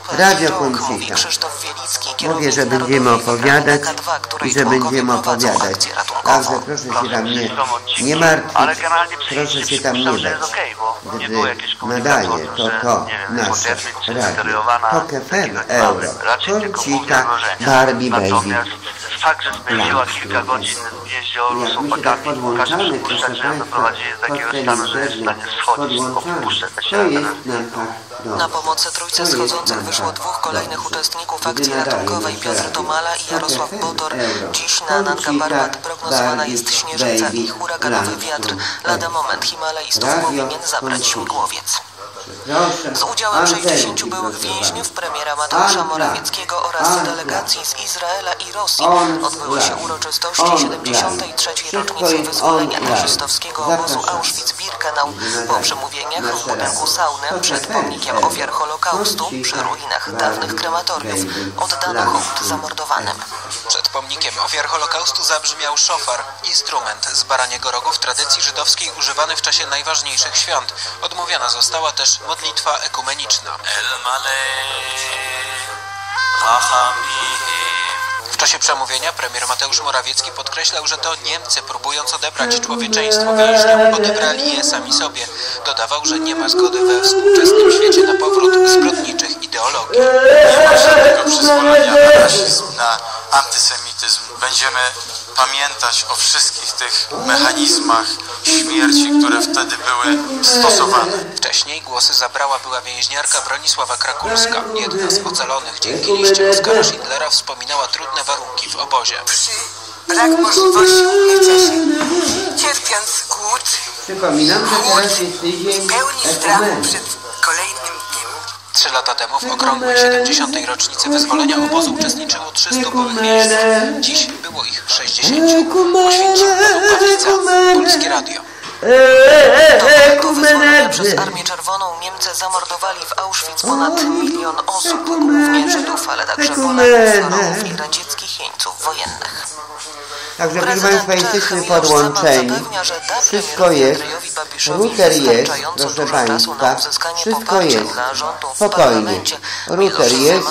Radio Koncita. Mówię, że będziemy opowiadać i że będziemy opowiadać. Także proszę się tam nie martwić, proszę się tam nie bać. Gdy nadaje to nasze radio. Tok FM, Euro, Koncita, Barbie Baby. Fakt, że spędziła kilka godzin w jezioro z chłopakami, każdy przypuszczać, że doprowadzili do takiego stanu, że jest w stanie schodzić, tylko wypuszczać się. Na pomocy trójce schodzących wyszło dwóch kolejnych uczestników akcji ratunkowej, Piotr Tomala i Jarosław Botor. Dziś na Nanga Parbat prognozowana jest śnieżyca i huraganowy wiatr. Lada moment himalajstów powinien zabrać śmigłowiec. Z udziałem 60 byłych więźniów, premiera Mateusza Morawieckiego oraz delegacji z Izraela i Rosji odbyły się uroczystości 73. rocznicy wyzwolenia nazistowskiego obozu Auschwitz-Birkenau. Po przemówieniach w budynku sauny przed pomnikiem ofiar Holokaustu przy ruinach dawnych krematoriów oddano hołd zamordowanym. Przed pomnikiem ofiar Holokaustu zabrzmiał szofar, instrument z baraniego rogu w tradycji żydowskiej używany w czasie najważniejszych świąt. Odmówiona została też modlitwa ekumeniczna. W czasie przemówienia premier Mateusz Morawiecki podkreślał, że to Niemcy, próbując odebrać człowieczeństwo więźniom, odebrali je sami sobie. Dodawał, że nie ma zgody we współczesnym świecie na powrót zbrodniczych ideologii. Nie ma żadnego przyzwolenia na rasizm, na antysemityzm. Będziemy pamiętać o wszystkich tych mechanizmach śmierci, które wtedy były stosowane. Wcześniej głosy zabrała była więźniarka Bronisława Krakulska. Jedna z ocalonych dzięki liście Oskara Schindlera wspominała trudne warunki w obozie. Brak możliwości umycia się, cierpiąc głód i pełni strachu przed kolejnym dniem. 3 lata temu w okrągłej 70. rocznicy wyzwolenia obozu uczestniczyło 300 byłych więźniów. Dziś było ich 60. Oświęcim, Bukowica, Polskie Radio. Do momentu wyzwolenia przez Armię Czerwoną Niemcy zamordowali w Auschwitz ponad 1 milion osób, głównie Żydów, ale także Polaków, Romów i radzieckich jeńców wojennych. Także proszę Państwa, jesteśmy podłączeni, wszystko jest, router jest, proszę Państwa, wszystko jest, spokojnie, router jest,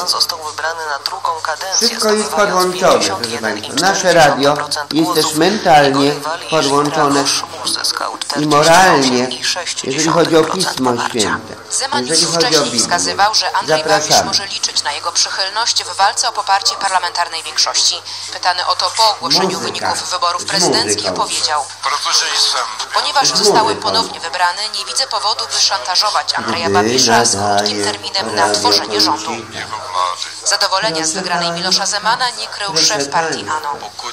wszystko jest podłączone, proszę Państwa, nasze radio jest też mentalnie podłączone i moralnie, jeżeli chodzi o Pismo Święte. Zeman już wcześniej wskazywał, że Andrzej Babiš może liczyć na jego przychylność w walce o poparcie parlamentarnej większości. Pytany o to po ogłoszeniu wyników wyborów prezydenckich powiedział: ponieważ zostałem ponownie wybrany, nie widzę powodu, by szantażować Andrzeja Babiša z krótkim terminem na tworzenie rządu. Zadowolenia z wygranej Milosza Zemana nie krył szef partii ANO.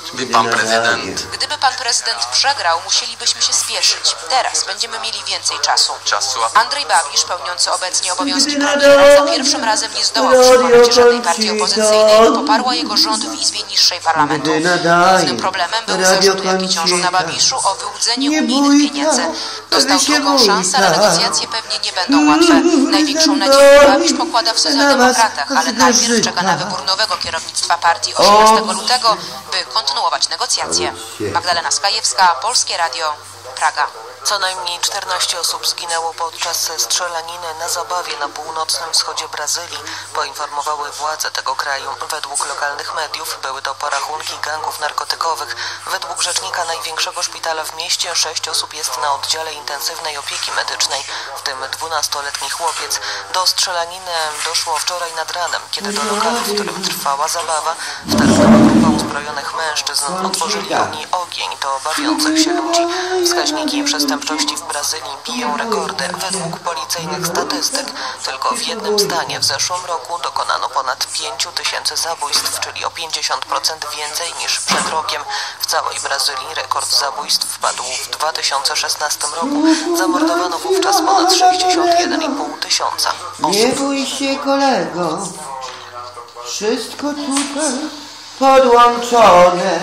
Gdyby pan prezydent przegrał, musielibyśmy się spieszyć. Teraz będziemy mieli więcej czasu. Andrzej Babiš, pełniący obecnie obowiązki premiera, za pierwszym razem nie zdołał przekonać żadnej partii opozycyjnej, by poparła jego rząd w Izbie Niższej Parlamentu. Głównym problemem był zarzut, jaki ciążył na Babišu o wyłudzenie unijnych pieniędzy. Dostał drugą szansę, ale negocjacje pewnie nie będą łatwe. Największą nadzieję Babiš pokłada w socjaldemokratach, ale najpierw czeka na wybór nowego kierownictwa partii 18 lutego, by kontynuować negocjacje. Magdalena Skajewska, Polskie Radio, Praga. Co najmniej 14 osób zginęło podczas strzelaniny na zabawie na północnym wschodzie Brazylii, poinformowały władze tego kraju. Według lokalnych mediów były to porachunki gangów narkotykowych. Według rzecznika największego szpitala w mieście 6 osób jest na oddziale intensywnej opieki medycznej, w tym 12-letni chłopiec. Do strzelaniny doszło wczoraj nad ranem, kiedy do lokalu, w którym trwała zabawa, wtargnęła grupa uzbrojonych mężczyzn. Otworzyli oni ogień do bawiących się ludzi. Wskaźniki przestępczości w Brazylii biją rekordy. Według policyjnych statystyk tylko w jednym stanie w zeszłym roku dokonano ponad 5 000 zabójstw, czyli o 50% więcej niż przed rokiem. W całej Brazylii rekord zabójstw wpadł w 2016 roku. Zamordowano wówczas ponad 61,5 tysiąca osób. Nie bój się, kolego, wszystko tutaj podłączone.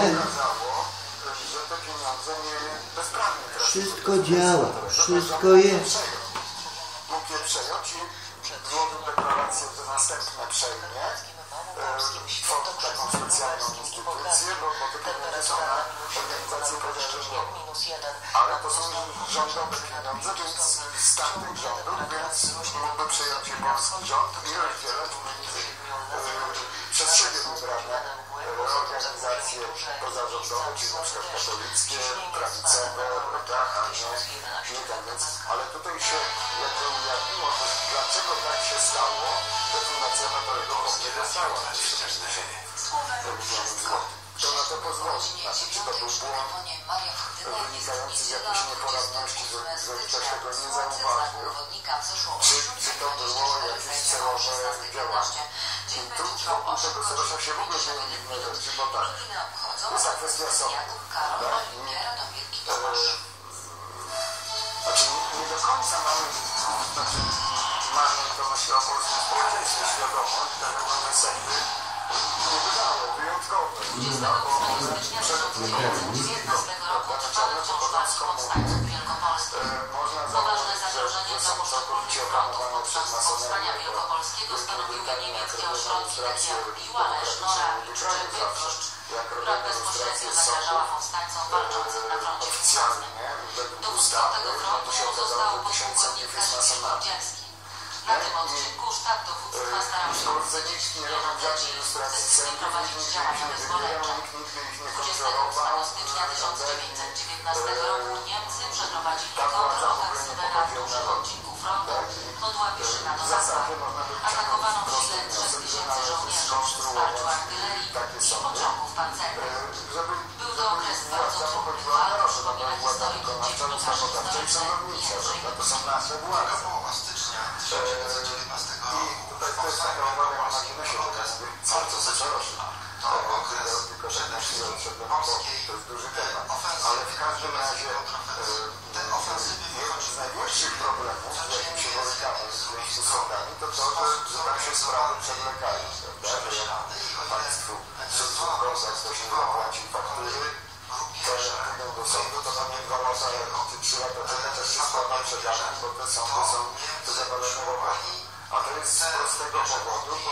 Wszystko działa, wszystko jest. Głupie przejąć i złożył deklarację, że następne przejmie taką specjalną instytucję, bo tylko nie są organizacje pozarządowe. Ale to są rządowe pieniądze, więc z tamtych rządów, więc mógłby przejąć polski rząd i rozdzielać pieniądze organizacje pozarządowe, czyli na przykład katolickie, prawicowe, a nie tak, więc, ale tutaj się jakby ujawniło, dlaczego tak się stało, że Fundacja Amatorego nie dostała 70 milionów złotych. Kto na to pozwoli? Znaczy, czy to był błąd wynikający z jakiejś nieporadności, że ktoś tego nie zauważył, czy to było jakieś celowe działanie. I tu wokół tego Sorosa się w ogóle dzieją inne rzeczy, bo tak, jest ta kwestia sądów, tak? Znaczy nie do końca mamy, to myślę o polskim społeczeństwie świadomość, że mamy sędy niebywałe, wyjątkowe, bo można założyć, że są całkowicie opanowane przez masonerię, Wielkopolskiego stanowiły niemieckie ośrodki takie jak Piła, Leszno, Rawicz czy Bydgoszcz, która bezpośrednio zagrażała powstańcom walczącym na froncie północnym. Dowódcą tego frontu został pułkownik Kazimierz Grudzielski. Na tym odcinku sztab dowództwa starał się uwzględnić decyzji prowadzić działania wyzwoleńcze. 28 stycznia 1919 roku Niemcy przeprowadzili kontrofensywę na dużym odcinku frontu od Ławiszyna do Zasławy. Atakowano w sile 3000 żołnierzy przy wsparciu artylerii i pociągów pancernych. Był to okres bardzo trudny walk, przypomina historyk dziennikarzy historycy Jędrzej I to jest taka uwaga na marginesie, bardzo zaczoroczna. Tylko że na chwilę odszedłem, bo to jest duży temat. Ale w każdym razie jeden z największych problemów, z jakim się borykamy w związku z sądami, to to, że tam się sprawy przewlekają. Że jak państwu sąd to się zapłaci faktury, to jak idą do sądu, to tam nie 2 lata czy 3 lata czekać, aż się sprawa przegada, bo te sądy są zawalone łopatą. A to jest z prostego powodu, bo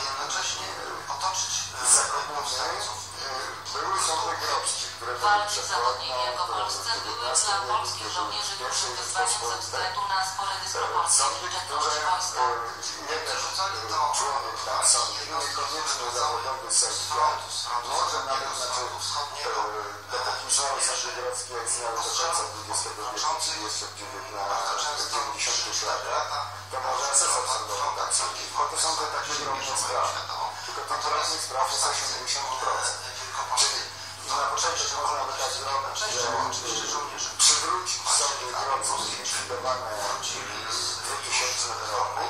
za komuny były sądy grodzkie, które walki zachodniej w Wielkopolsce były dla polskich żołnierzy dużym wyzwaniem ze względu na spore dysproporcje w liczebności wojska. Jeden człowiek tam sądzi, niekoniecznie zawodowy sędzia, może nawet, dopóki żyły sądy grodzkie, jak istniały do końca XX wieku, czyli jeszcze w 90 latach, to może asesor sądowy tak sądzi, bo to są te takie drobne sprawy. Tylko tych drobnych spraw jest 80%. Czyli na początek można by tak zrobić, że przywrócić sądy grodzkie zlikwidowane w 2000 roku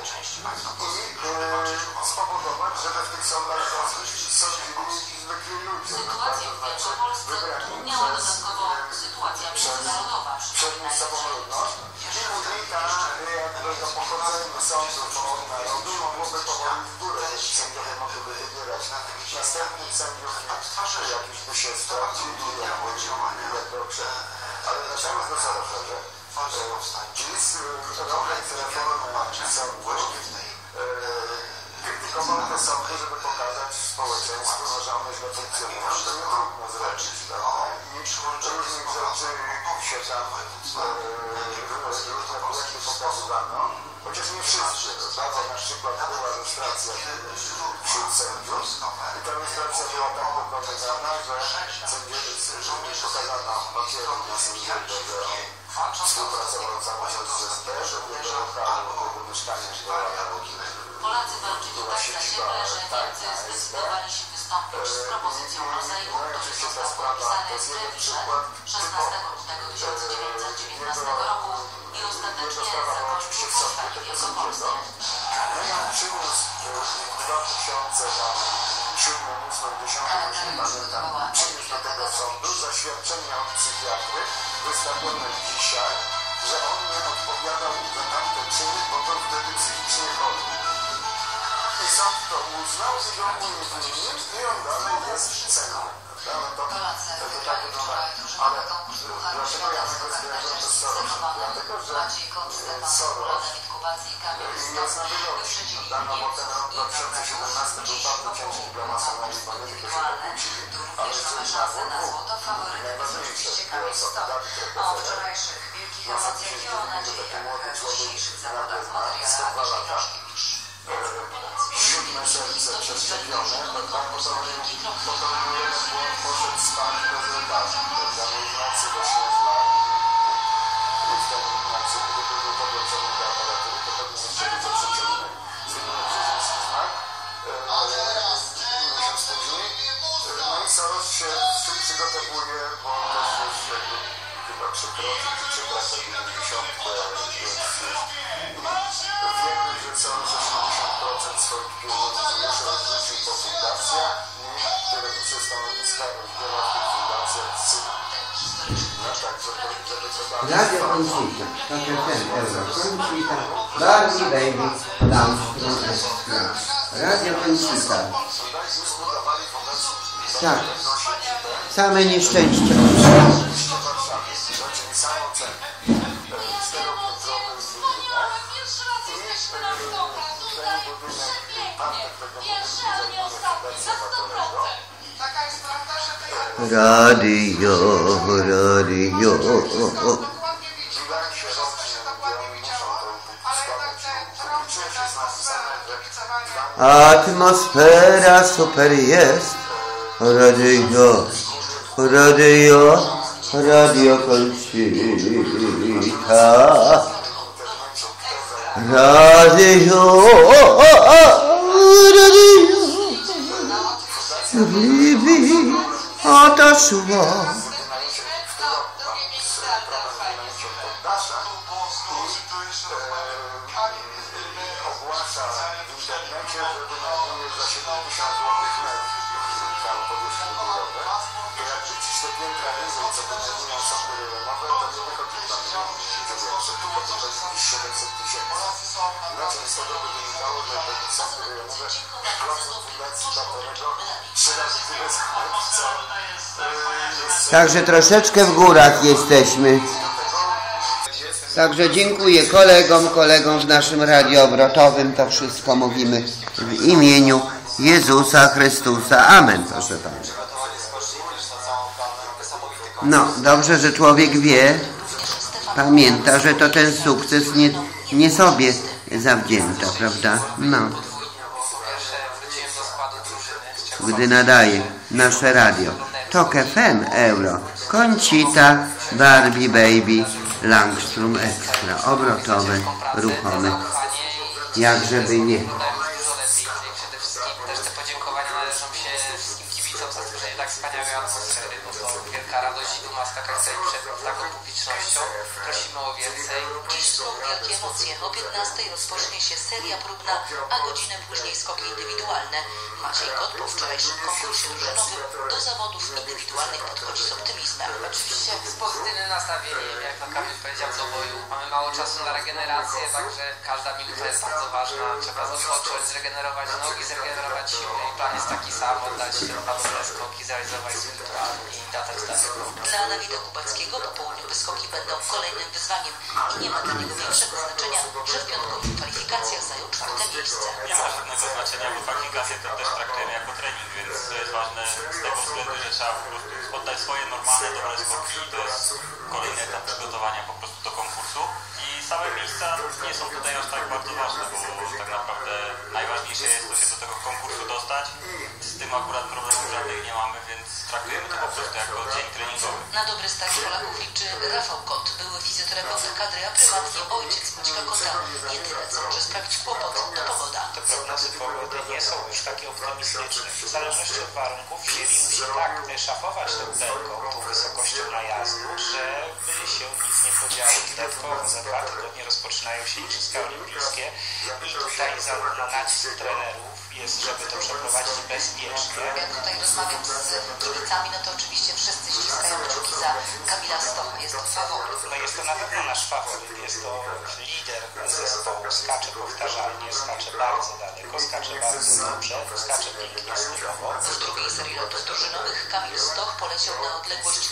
i spowodować, żeby w tych sądach sądzili zwykli ludzie. Sytuację w Wielkopolsce utrudniała dodatkowo sytuacja międzynarodowa. Przed sobą ludność i później jakby to pochodzenie sądów od narodu mogłoby powoli w górę, jeśli sędziowie mogłyby wybierać następnych sędziów, jakiś by się sprawdzili, jak dobrze. Ale wracając do Sorosa, że PiS robiąc reformę sądów, krytykował te sądy, żeby pokazać społeczeństwu, że one źle funkcjonują, to nie trudno zrobić, prawda? I różnych rzeczy się tam różne projekty pokazywano, chociaż nie wszyscy, prawda? Na przykład była ilustracja wśród sędziów i ta ilustracja była tak dokonywana, że sędziowie pokazano papiery na sędziego, że on współpracował cały czas z SB, że w jego lokalu, w jego mieszkaniu Polacy walczyli tak zaciekle, że Niemcy zdecydowali się wystąpić z propozycją rozejmu, który został podpisany w Trevisze 16 lutego 1919 roku i ostatecznie zakończył powstanie wielkopolskie. Przyniósł w 2007, 8, 10, przyniósł do tego sądu zaświadczenie od psychiatry wystawione dzisiaj, że on nie odpowiadał za tamte czyny, bo to wtedy psychicznie chory. I sąd to uznał i go uniewinnił i on dalej jest cenny. To tak wygląda. Ale dlaczego ja tego skojarzę to z Sorosem? Dlatego, że Soros jest na wylocie. No bo ten rok 2017 był bardzo ciężki dla masonerii, bo nie tylko się pokłócili, ale że na najważniejsze O wczorajszych wielkich emocjach i o nadziejach w dzisiejszych zawodach materialach wyśle książki. 7 serce przez zaszczepione, prawda? Potem jeden błąd poszedł spać bez lekarzy, prawda? No i w nocy właśnie i w ten nocy, gdyby był podłączony do aparatury, to pewnie jeszcze by to przeciągnął. Zbigniew Brzeziński zmarł, miesiąc później. No i Soros się przygotowuje, bo on też już jakby chyba przekroczył czy przekracza 90, więc wiemy, że Soros 80% swoich pieniędzy już rozrzucił po fundacjach i kierownicze stanowiska rozdziela w tych fundacjach syn. No tak, żeby to dalej... Radio Koncita, to ten Euro Koncita, Barbie Baby, Lampstrom Extra. Radio Koncita. Tak, same nieszczęścia. Radio. Atmosfera super jest. Radio Koncita. Radio. Bibi, oto szło. Ogłasza w internecie, że wynajmuje za 70 zł metr tam powierzchni biurowe, to jak rzucić te piętra niżej, co wynajmują sądy rejonowe, to nie wychodzi tam więcej, tylko to będzie jakieś 700 000. Inaczej z tego by wynikało, że te sądy rejonowe płacą fundacji Batorego 3 razy tyle za metr, co jest... Także troszeczkę w górach jesteśmy. Także dziękuję kolegom w naszym radiu obrotowym. To wszystko mówimy w imieniu Jezusa Chrystusa. Amen, proszę Pana. No, dobrze, że człowiek wie, pamięta, że to ten sukces nie sobie zawdzięcza, prawda? No. Gdy nadaje nasze radio. Tok FM, Euro, Koncita, Barbie Baby, Lampstrom Extra, obrotowe, ruchome. Jak żeby nie. Przede wszystkim też te podziękowania należą się wszystkim kibicom za stworzenie tak wspaniałej atmosfery, bo to wielka radość i duma skakać sobie przed taką publicznością. Prosimy o więcej. Dziś są wielkie emocje. O 15:00 rozpocznie się seria próbna, a godzinę później skoki indywidualne. Maciej Kot po wczorajszym konkursie drużynowym do zawodów indywidualnych podchodzi z optymizmem. Oczywiście z pozytywnym nastawieniem, jak to Kamil powiedział, do boju. Mamy mało czasu na regenerację, także każda minuta jest bardzo ważna. Trzeba odpocząć, zregenerować nogi, zregenerować siłę. I plan jest taki sam, oddać te dobre skoki, zrealizować swój plan i datać daleko. Dla Dawida Kubackiego popołudniowe skoki będą kolejnym wyzwaniem i nie ma dla niego większego znaczenia, że w piątkowych kwalifikacjach zajął 4. miejsce. Nie ma żadnego znaczenia, bo kwalifikacje to też traktujemy jako trening, więc to jest ważne z tego względu, że trzeba po prostu oddać swoje normalne, dobre skoki i to jest kolejny etap przygotowania po prostu do konkursu. I same miejsca nie są tutaj aż tak bardzo ważne, bo tak naprawdę najważniejsze jest to się do tego konkursu dostać. Z tym akurat problemów żadnych nie mamy, więc traktujemy to po prostu jako dzień treningowy. Na dobry start Polaków liczy Rafał Kot, były fizjoterapeuta kadry, a prywatnie ojciec Maćka Kota. Jedyne, co może sprawić kłopot, to pogoda. Te prognozy pogody nie są już takie optymistyczne. W zależności od warunków wzięli musi tak szafować tę udelką, tą wysokością najazdu, żeby się nic nie podziało. Dodatkowo za 2 tygodnie rozpoczynają się Igrzyska Olimpijskie i tutaj nacisk trenerów jest, żeby to przeprowadzić bezpiecznie. Jak tutaj rozmawiam z kibicami, no to oczywiście wszyscy ściskają kciuki za Kamila Stocha. Jest to faworyt. No jest to na pewno nasz faworyt. Jest to lider zespołu. Skacze powtarzalnie, skacze bardzo daleko, skacze bardzo dobrze, skacze pięknie stylowo. W drugiej serii lotów drużynowych Kamil Stoch poleciał na odległość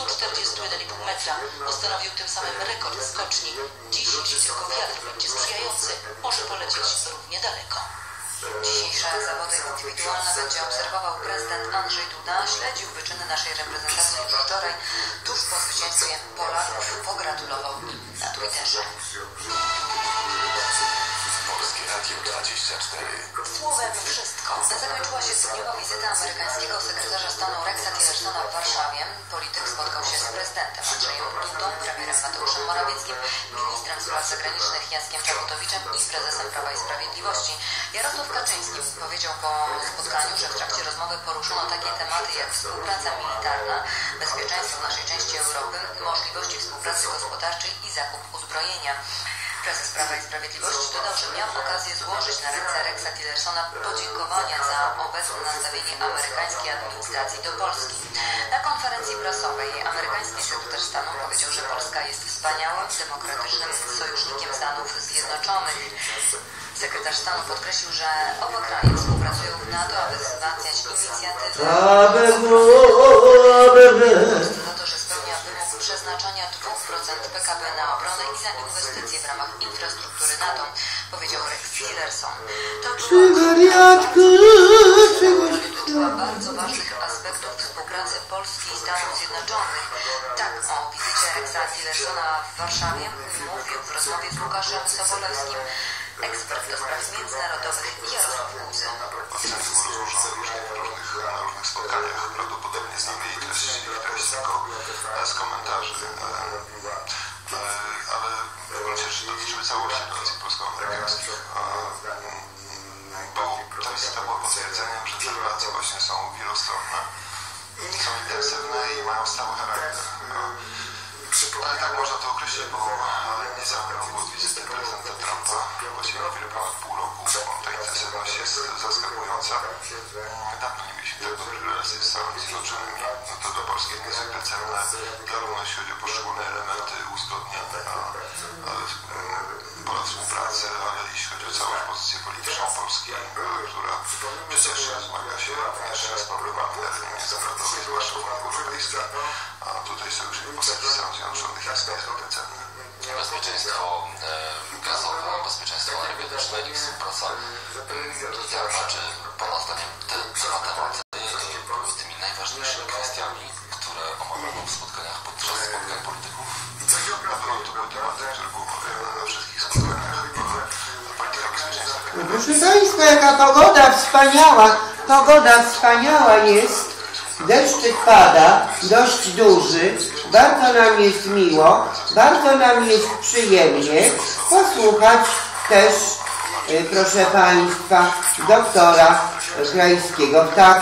141,5 metra. Ustanowił tym samym rekord skoczni. Dziś, jeśli tylko wiatr będzie sprzyjający, może polecieć równie daleko. Dzisiejsze zawody indywidualne będzie obserwował prezydent Andrzej Duda. Śledził wyczyny naszej reprezentacji już wczoraj. Tuż po zwycięstwie Polaków pogratulował im na Twitterze. Polskie Radio 24. Słowem wszystko. Zakończyła się dwudniowa wizyta amerykańskiego sekretarza stanu Rexa Tillersona w Warszawie. Polityk spotkał się z prezydentem Andrzejem Dudą, premierem Mateuszem Morawieckim, ministrem spraw zagranicznych Jackiem Czaputowiczem i prezesem Prawa i Sprawiedliwości. Jarosław Kaczyński powiedział po spotkaniu, że w trakcie rozmowy poruszono takie tematy jak współpraca militarna, bezpieczeństwo w naszej części Europy, możliwości współpracy gospodarczej i zakup uzbrojenia. Prezes Prawa i Sprawiedliwości dodał, że miał okazję złożyć na ręce Rexa Tillersona podziękowania za obecne nastawienie amerykańskiej administracji do Polski. Na konferencji prasowej amerykański sekretarz stanu powiedział, że Polska jest wspaniałym, demokratycznym sojusznikiem Stanów Zjednoczonych. Sekretarz stanu podkreślił, że oba kraje współpracują w NATO, aby wzmacniać inicjatywy za to, że spełnia wymóg przeznaczania 2% PKB na obronę i za inwestycje w ramach infrastruktury NATO, powiedział Rex Tillerson. To była bardzo ważnych aspektów współpracy Polski i Stanów Zjednoczonych. Tak o wizycie Rexa Tillersona w Warszawie mówił w rozmowie z Łukaszem Sobolewskim ekspert do spraw międzynarodowych Jarosław Kucy. Na różnych spotkaniach prawdopodobnie znamy jej treść tylko z komentarzy, ale w gruncie rzeczy dotyczyły całości relacji polsko-amerykańskich. Bo ta wizyta była potwierdzeniem, że te relacje właśnie są wielostronne, są intensywne i mają stały charakter. Ale tak można to określić, bo niecałe rok od wizyty prezydenta Trumpa, właściwie niewiele ponad pół roku, ta intensywność jest zaskakująca. Dawno nie mieliśmy tak dobrych relacji z Stanami Zjednoczonymi, no to do Polski jest niezwykle cenne, zarówno jeśli chodzi o poszczególne elementy uzgodnień, ponad współpracę, ale jeśli chodzi o całą pozycję polityczną Polski, która przecież zmaga się również z problemami na arenie międzynarodowej, zwłaszcza w Unii Europejskiej, a tutaj sojusznik w postaci Stanów Zjednoczonych jest niezwykle cenny. Bezpieczeństwo gazowe, bezpieczeństwo energetyczne i współpraca militarna, czy Pana zdaniem te dwa tematy były tymi najważniejszymi kwestiami, które omawiano w spotkaniach podczas spotkań polityków? To były tematy, które były omawiane na wszystkich spotkaniach. Polityka bezpieczeństwa. Proszę Państwa, jaka pogoda wspaniała jest. Deszczyk pada, dość duży, bardzo nam jest miło, bardzo nam jest przyjemnie posłuchać też, proszę Państwa, doktora Krajskiego, tak,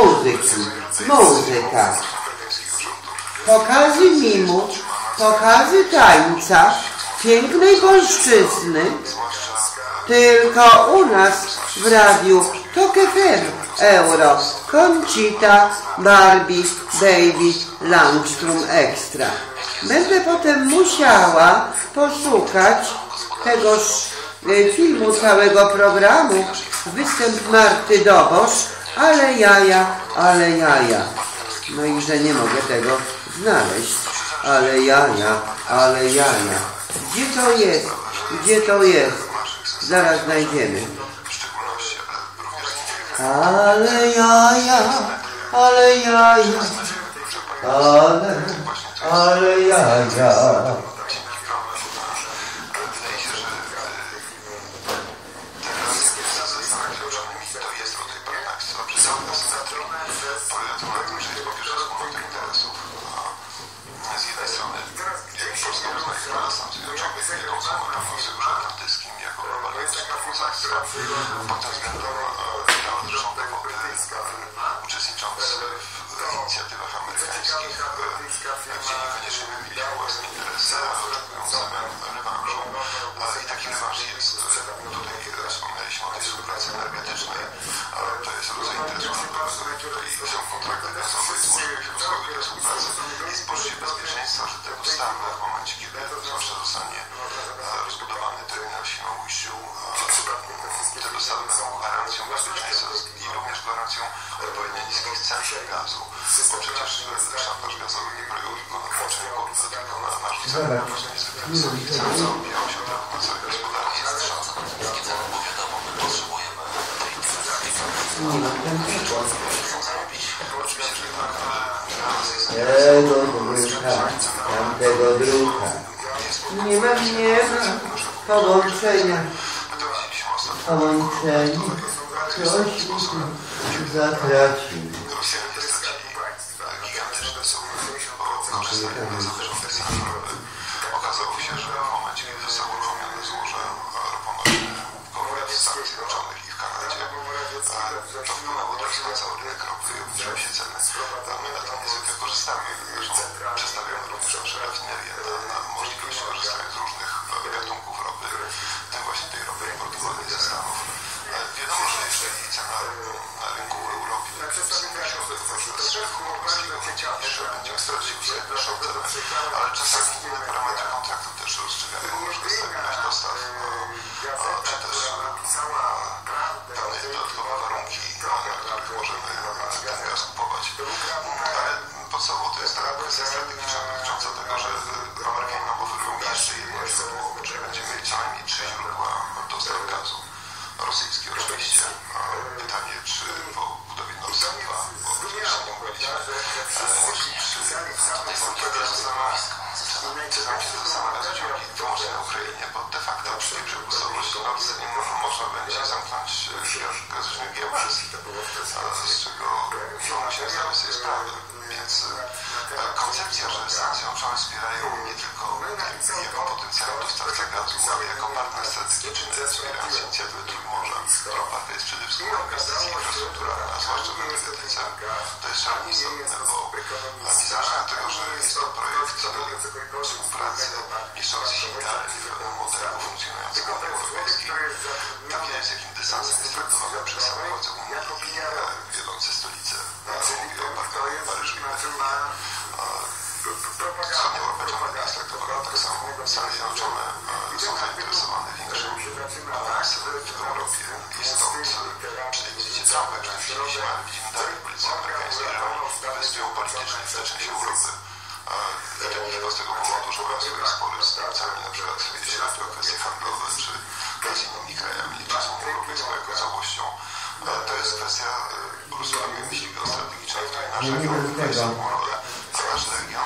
muzyka. Pokazy mimu, pokazy tańca, pięknej polszczyzny, tylko u nas w radiu TOK FM Euro, Conchita, Barbie, Baby, Landstrom Extra. Będę potem musiała poszukać tegoż filmu, całego programu, występ Marty Dobosz, ale jaja. No i że nie mogę tego znaleźć. Ale jaja. Gdzie to jest? Zaraz znajdziemy. Ale jaja. Pod tym względem dała zresztą dowody, uczestnicząc w inicjatywach amerykańskich, gdzie niekoniecznie mieli własne interesy, ale oczekują w zamian rewanżu. I taki rewanż jest. Tutaj wspomnieliśmy o tej współpracy energetycznej, ale to jest rodzaj interesu narodowego. Tutaj są kontrakty gazowe, jest możliwość rozwoju tej współpracy. Jest poczucie bezpieczeństwa, że te dostawy w momencie, kiedy zwłaszcza zostanie rozbudowany terminal w Świnoujściu, te dostawy będą gwarancją bezpieczeństwa i również gwarancją odpowiednio niskich cen gazu, bo przecież szantaż gazowy nie polegał tylko na włączeniu kurwy, tylko na narzuceniu po prostu niezwykle wysokich cen, co odbijało się od na całej gospodarce. Jest szansa na te niskie ceny, bo wiadomo, my potrzebujemy tej inwestycji. Chcą zarobić. Oczywiście, że tak, Tamtego drucha. Nie ma połączenia. coś zatracił. Rosjanie stracili gigantyczne sumy, bo korzystali bardzo wyrządnych samochodów. Okazało się, że w momencie, kiedy zostało uruchomione złoże roponośne w Stanach Zjednoczonych i w Kanadzie, to wpłynęło też na cały rynek ropy i obniżyły się ceny. My na tym niezwykle korzystamy. Zresztą przestawiamy również nasze rafinerie na możliwość korzystania z różnych gatunków ropy, w tym właśnie tej ropy importowanej ze Stanów. Wiadomo, że jeżeli cena na rynku Europy będziemy starać się uzyskać wyższą cenę, ale czasami inne parametry kontraktu też rozstrzygają, na przykład stabilność dostaw, czy też pewne dodatkowe warunki, na których możemy ten gaz kupować. Ale podstawowo to jest taka kwestia strategiczna dotycząca tego, że Amerykanie nam oferują jeszcze jedno źródło, czyli będziemy mieli co najmniej 3 źródła dostaw gazu. Rosyjski oczywiście. Pytanie, czy po budowie Nord Stream 2, bo jeszcze nie mówiliśmy, zaczynam się zastanawiać wyłącznie na Ukrainie, bo de facto przy tej przepustowości Nord Stream można będzie zamknąć gazownię Giełbas, z czego musimy zdawać sobie sprawę. Więc koncepcja, że Stany Zjednoczone wspierają nie tylko jako potencjalny dostawca gazu, ale jako partner strategiczny, wspierając inicjatywę Trójmorza, która oparta jest przede wszystkim na inwestycji infrastrukturalne, a zwłaszcza w energetyce, to jest szalenie istotne, bo niezależnie od tego, że jest to projekt współpracy mieszczący się dalej w modelu funkcjonującym w Unii Europejskiej, tak widać, z jakim dystansem jest traktowany przez same władze Unii i wiodące stolice. Mówię o Paryżu i Berlinie. Wschodnia Europa ciągle jest traktowana tak samo. Stany Zjednoczone są zainteresowane większym wkładem w Europie i stąd, czy nie widzicie Trumpa, jak widzieliśmy, ale widzimy dalej w polityce amerykańskiej, że oni inwestują politycznie w tę część Europy. I to nie tylko z tego powodu, że mają swoje spory z Niemcami, na przykład jeśli chodzi o kwestie handlowe, czy z innymi krajami, czy z Unią Europejską jako całością. To jest kwestia po prostu myśli geostrategicznej, w której nasz region wykonuje rolę, a nasz region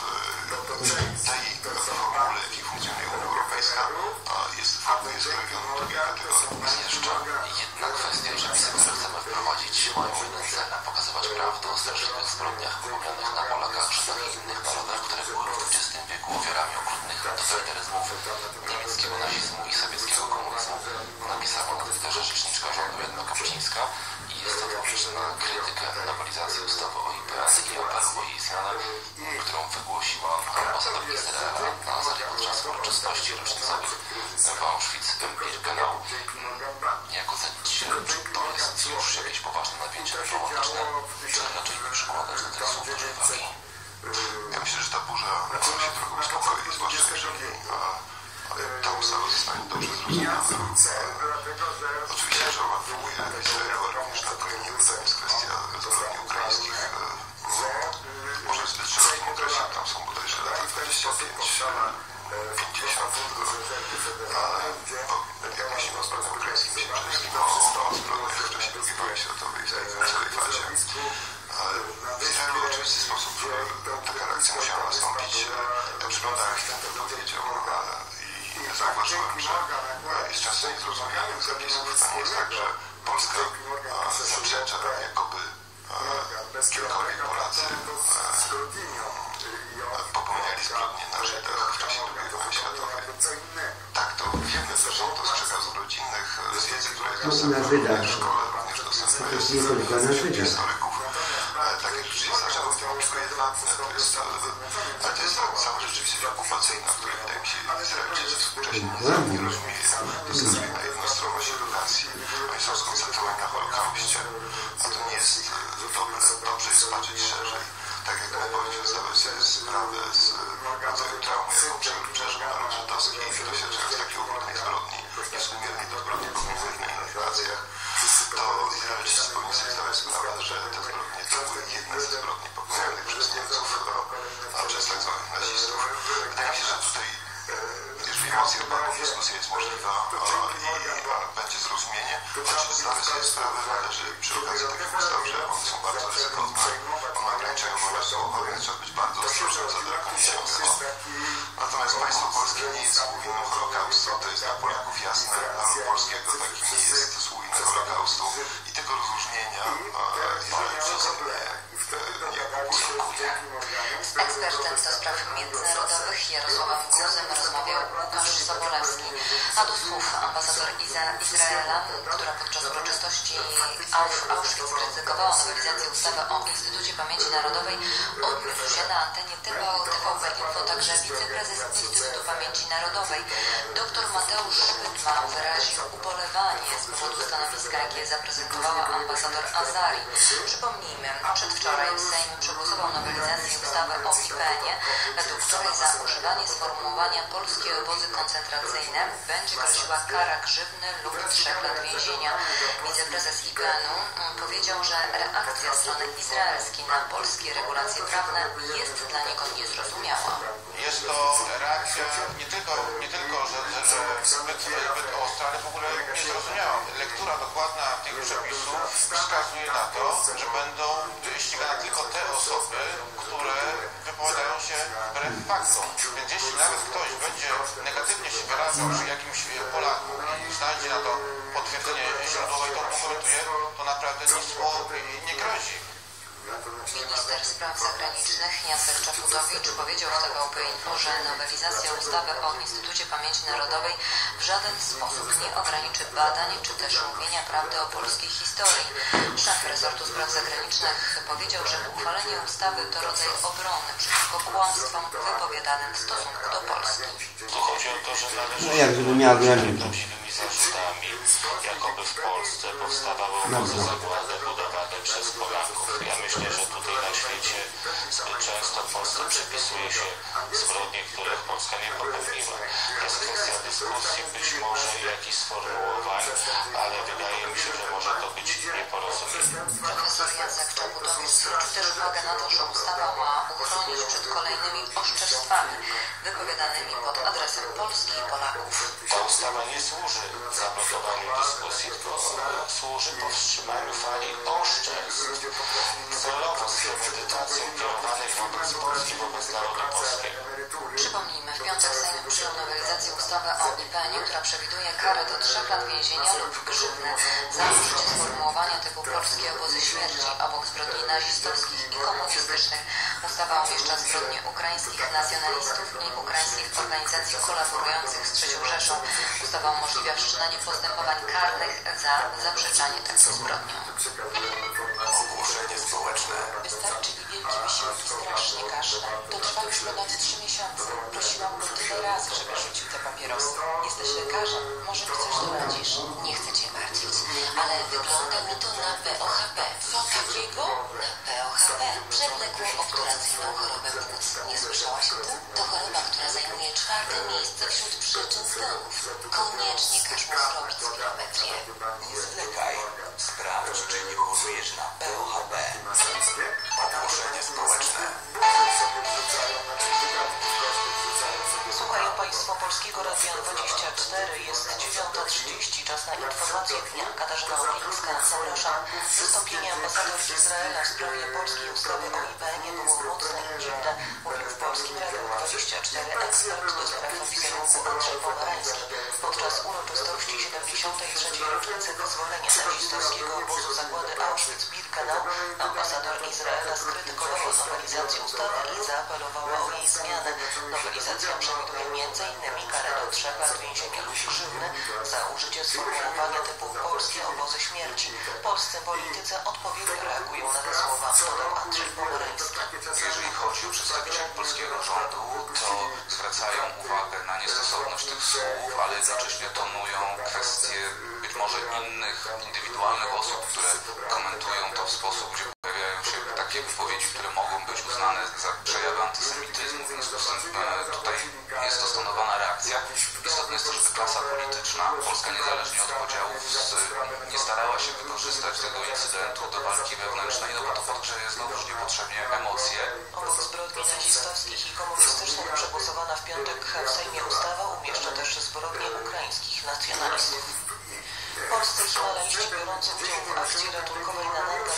w tej formule, w jakiej funkcjonuje Unia Europejska, jest regionem drugiej kategorii. Jeszcze jedna kwestia, że pisy, które chcemy wprowadzić, mają jeden cel, pokazywać prawdę o straszliwych zbrodniach popełnionych na Polakach, Żydach i innych narodach, które były w XX wieku ofiarami okrutnych totalitaryzmów niemieckiego nazizmu i sowieckiego komunizmu. Napisała na Twitterze rzeczniczka rządu Jadwiga Kapuścińska i jest to wyraźna krytykę nowelizacji ustawy o IPN i apelu o jej zmianę, którą wygłosiła ambasador Izraela na Nazarii podczas uroczystości rocznicowych w Auschwitz-Birkenau. Jak ocenić, czy to jest już jakieś poważne napięcie dyplomatyczne, czy raczej nie przykładać do tych słów dużej wagi? Ja myślę, że ta burza się trochę uspokoi, zwłaszcza jeżeli ta ustawa zostanie dobrze zrozumiana. Oczywiście, że ona wywołuje Izrael również na kolejny etap, jest kwestia zbrodni ukraińskich. Może w zbyt szerokim okresie, tam są bodajże lata 25, 50, ale jak myślimy o zbrodni ukraińskiej, myślimy przede wszystkim o zbrodniach w czasie II wojny światowej w całej fazie. W Izraelu w oczywisty sposób taka reakcja musiała nastąpić. To przygląda architekt powiedział, i zauważyłem, że jest często niezrozumiałych zapisów. To nie jest tak, że Polska zaprzecza, jakoby kiedykolwiek Polacy popełniali zbrodnie na Żydach w czasie II wojny światowej. Tak, to wiemy, że są to z przekazów rodzinnych, z wiedzy, która jest dostępna w szkole, również dostępna jest wśród historyków. Takie rzeczy się zdarzały, to tylko jedwabne, ale to jest cała rzeczywistość okupacyjna, w której wydaje mi się Izraelczycy współcześnie nie rozumieją. To wskazuje na jednostronność edukacji. Oni są skoncentrowani na Holokauście, a to nie jest dobre. Dobrze jest patrzeć szerzej. Tak jak my powinniśmy zdawać sobie sprawę z rodzaju traumy, jaką przeżył naród żydowski i doświadczając takiej okrutnej zbrodni, niewspółmiernej do zbrodni popełnionych na innych nacjach, to Izraelczycy powinni sobie zdawać sprawę, że te zbrodnie to były jedne ze zbrodni popełnionych przez Niemców, a przez tak zwanych nazistów. Wydaje mi się, że tutaj jeżeli emocje obawy, dyskusja jest możliwa i będzie zrozumienie, choć zdamy sobie sprawę, należy przy okazji takich ustaw, że one są bardzo ryzykowne, one ograniczają wolę słowa, więc trzeba być bardzo ostrożnym, za daleko nie sięgną. Natomiast państwo polskie nie jest sługiem Holokaustu, to jest dla Polaków jasne, naród polskiego takim nie jest sługiem Holokaustu i tego rozróżnienia Izrael przeze mnie nie uporządkuje. Z ekspertem do spraw międzynarodowych Jarosławem Guzem rozmawiał Łukasz Sobolewski, a do słów ambasador Izraela, która podczas uroczystości w Auschwitz krytykowała nowelizację ustawy o Instytucie Pamięci Narodowej, odniósł się na antenie TVP Info także wiceprezes Instytutu Pamięci Narodowej. Dr Mateusz Szpytman wyraził ubolewanie z powodu stanowiska, jakie zaprezentowała ambasador Azari. Przypomnijmy, przedwczoraj Sejm przegłosował nowelizację ustawy o IPN-ie, według której za używanie sformułowania polskie obozy koncentracyjne będzie groziła kara grzywny lub 3 lat więzienia. Wiceprezes IPN-u powiedział, że reakcja strony izraelskiej na polskie regulacje prawne jest dla niego niezrozumiała. Jest to reakcja nie tylko że zbyt ostra, ale w ogóle niezrozumiała. Lektura dokładna tych przepisów wskazuje na to, że będą ścigane tylko te osoby, które wypowiadają się wbrew faktom. Więc jeśli nawet ktoś będzie negatywnie się wyrażał przy jakimś Polaku i znajdzie na to potwierdzenie źródłowe i to komentuje, to naprawdę nic mu nie grozi. Minister Spraw Zagranicznych Jacek Czaputowicz powiedział w TVP Info, że nowelizacja ustawy o Instytucie Pamięci Narodowej w żaden sposób nie ograniczy badań czy też mówienia prawdy o polskiej historii. Szef resortu spraw zagranicznych powiedział, że uchwalenie ustawy to rodzaj obrony przeciwko kłamstwom wypowiadanym w stosunku do Polski. Tu chodzi o to, że należy prawdziwymi zarzutami, jakoby w Polsce powstawały obozy zagłady budowane przez Polaków. Ja myślę, że tutaj na świecie zbyt często Polsce przypisuje się zbrodnie, których Polska nie popełniła. Jest kwestia dyskusji, być może jakichś sformułowań, ale wydaje mi się, że może to być nieporozumienie. Profesor Jacek Czaputowicz zwrócił też uwagę na to, że ustawa ma uchronić przed kolejnymi oszczerstwami wypowiadanymi pod adresem Polski i Polaków. Ta ustawa nie służy zablokowaniu dyskusji, tylko służy powstrzymaniu fali oszczerstw. Celowo z premedytacją kierowanych wobec Polski, wobec narodu polskiego. Przypomnijmy, w piątek Sejm przyjął nowelizację ustawy o IPN-ie, która przewiduje karę do 3 lat więzienia lub grzywny za użycie sformułowania typu polskie obozy śmierci obok zbrodni nazistowskich i komunistycznych. Ustawa umieszcza zbrodnie ukraińskich nacjonalistów i ukraińskich organizacji kolaborujących z III Rzeszą. Ustawa umożliwia wszczynanie postępowań karnych za zaprzeczanie takim zbrodniom. Ogłoszenie społeczne. Wystarczy mi wielki wysiłek i strasznie kaszle. To trwa już ponad 3 miesiące. Prosiłam go tyle razy, żeby rzucił te papierosy. Jesteś lekarzem, może mi coś doradzisz? Nie chcę cię martwić, ale wygląda mi to na POHP. Co takiego? Na POHP. Przewlekłą obturacyjną chorobę płuc. Nie słyszałaś o tym? To choroba, która zajmuje 4. miejsce wśród przyczyn zgonów. Koniecznie każ mu zrobić spirometrię. Nie zwlekaj. Sprawdź, czy nie chorujesz na POHP. Ogłoszenie społeczne. Słuchają Państwo Polskiego Radia 24. Jest 9:30. Czas na informacje dnia. Katarzyna Opińska, zapraszam. Wystąpienie ambasador Izraela w sprawie polskiej ustawy o IPN-ie było mocne i dziwne. Mówił w Polskim Radiu 24 ekspert do spraw wizerunku Andrzej Pomarański. Podczas uroczystości 73. rocznicy wyzwolenia nazistowskiego obozu zagłady Auschwitz-Birkenau ambasador Izraela skrytykowała nowelizację ustawy i zaapelowała o jej zmianę. Nowelizacja przewiduje m.in. karę do 3 lat więzienia lub grzywny za użycie sformułowania typu polskie obozy śmierci. Polscy politycy odpowiednio reagują na te słowa, dodał Andrzej Pomarański. Jeżeli chodzi o przedstawicieli polskiego rządu, to zwracają uwagę na niestosowność tych słów, ale jednocześnie tonują kwestie być może innych, indywidualnych osób, które komentują to w sposób, gdzie pojawiają się takie wypowiedzi, które mogą być uznane za przejawy antysemityzmu. W związku z tym tutaj jest to stosowana reakcja. Istotne jest to, żeby klasa polityczna, Polska niezależnie od podziałów, nie starała się wykorzystać tego incydentu do walki wewnętrznej, no bo to podgrzeje znowuż niepotrzebnie emocje. Obok zbrodni nazistowskich i komunistycznych przegłosowana w piątek w Sejmie ustawa umieszcza też zbrodnie ukraińskich nacjonalistów. Polscy Himalaiści biorący udział w akcji ratunkowej na Nanga Parbat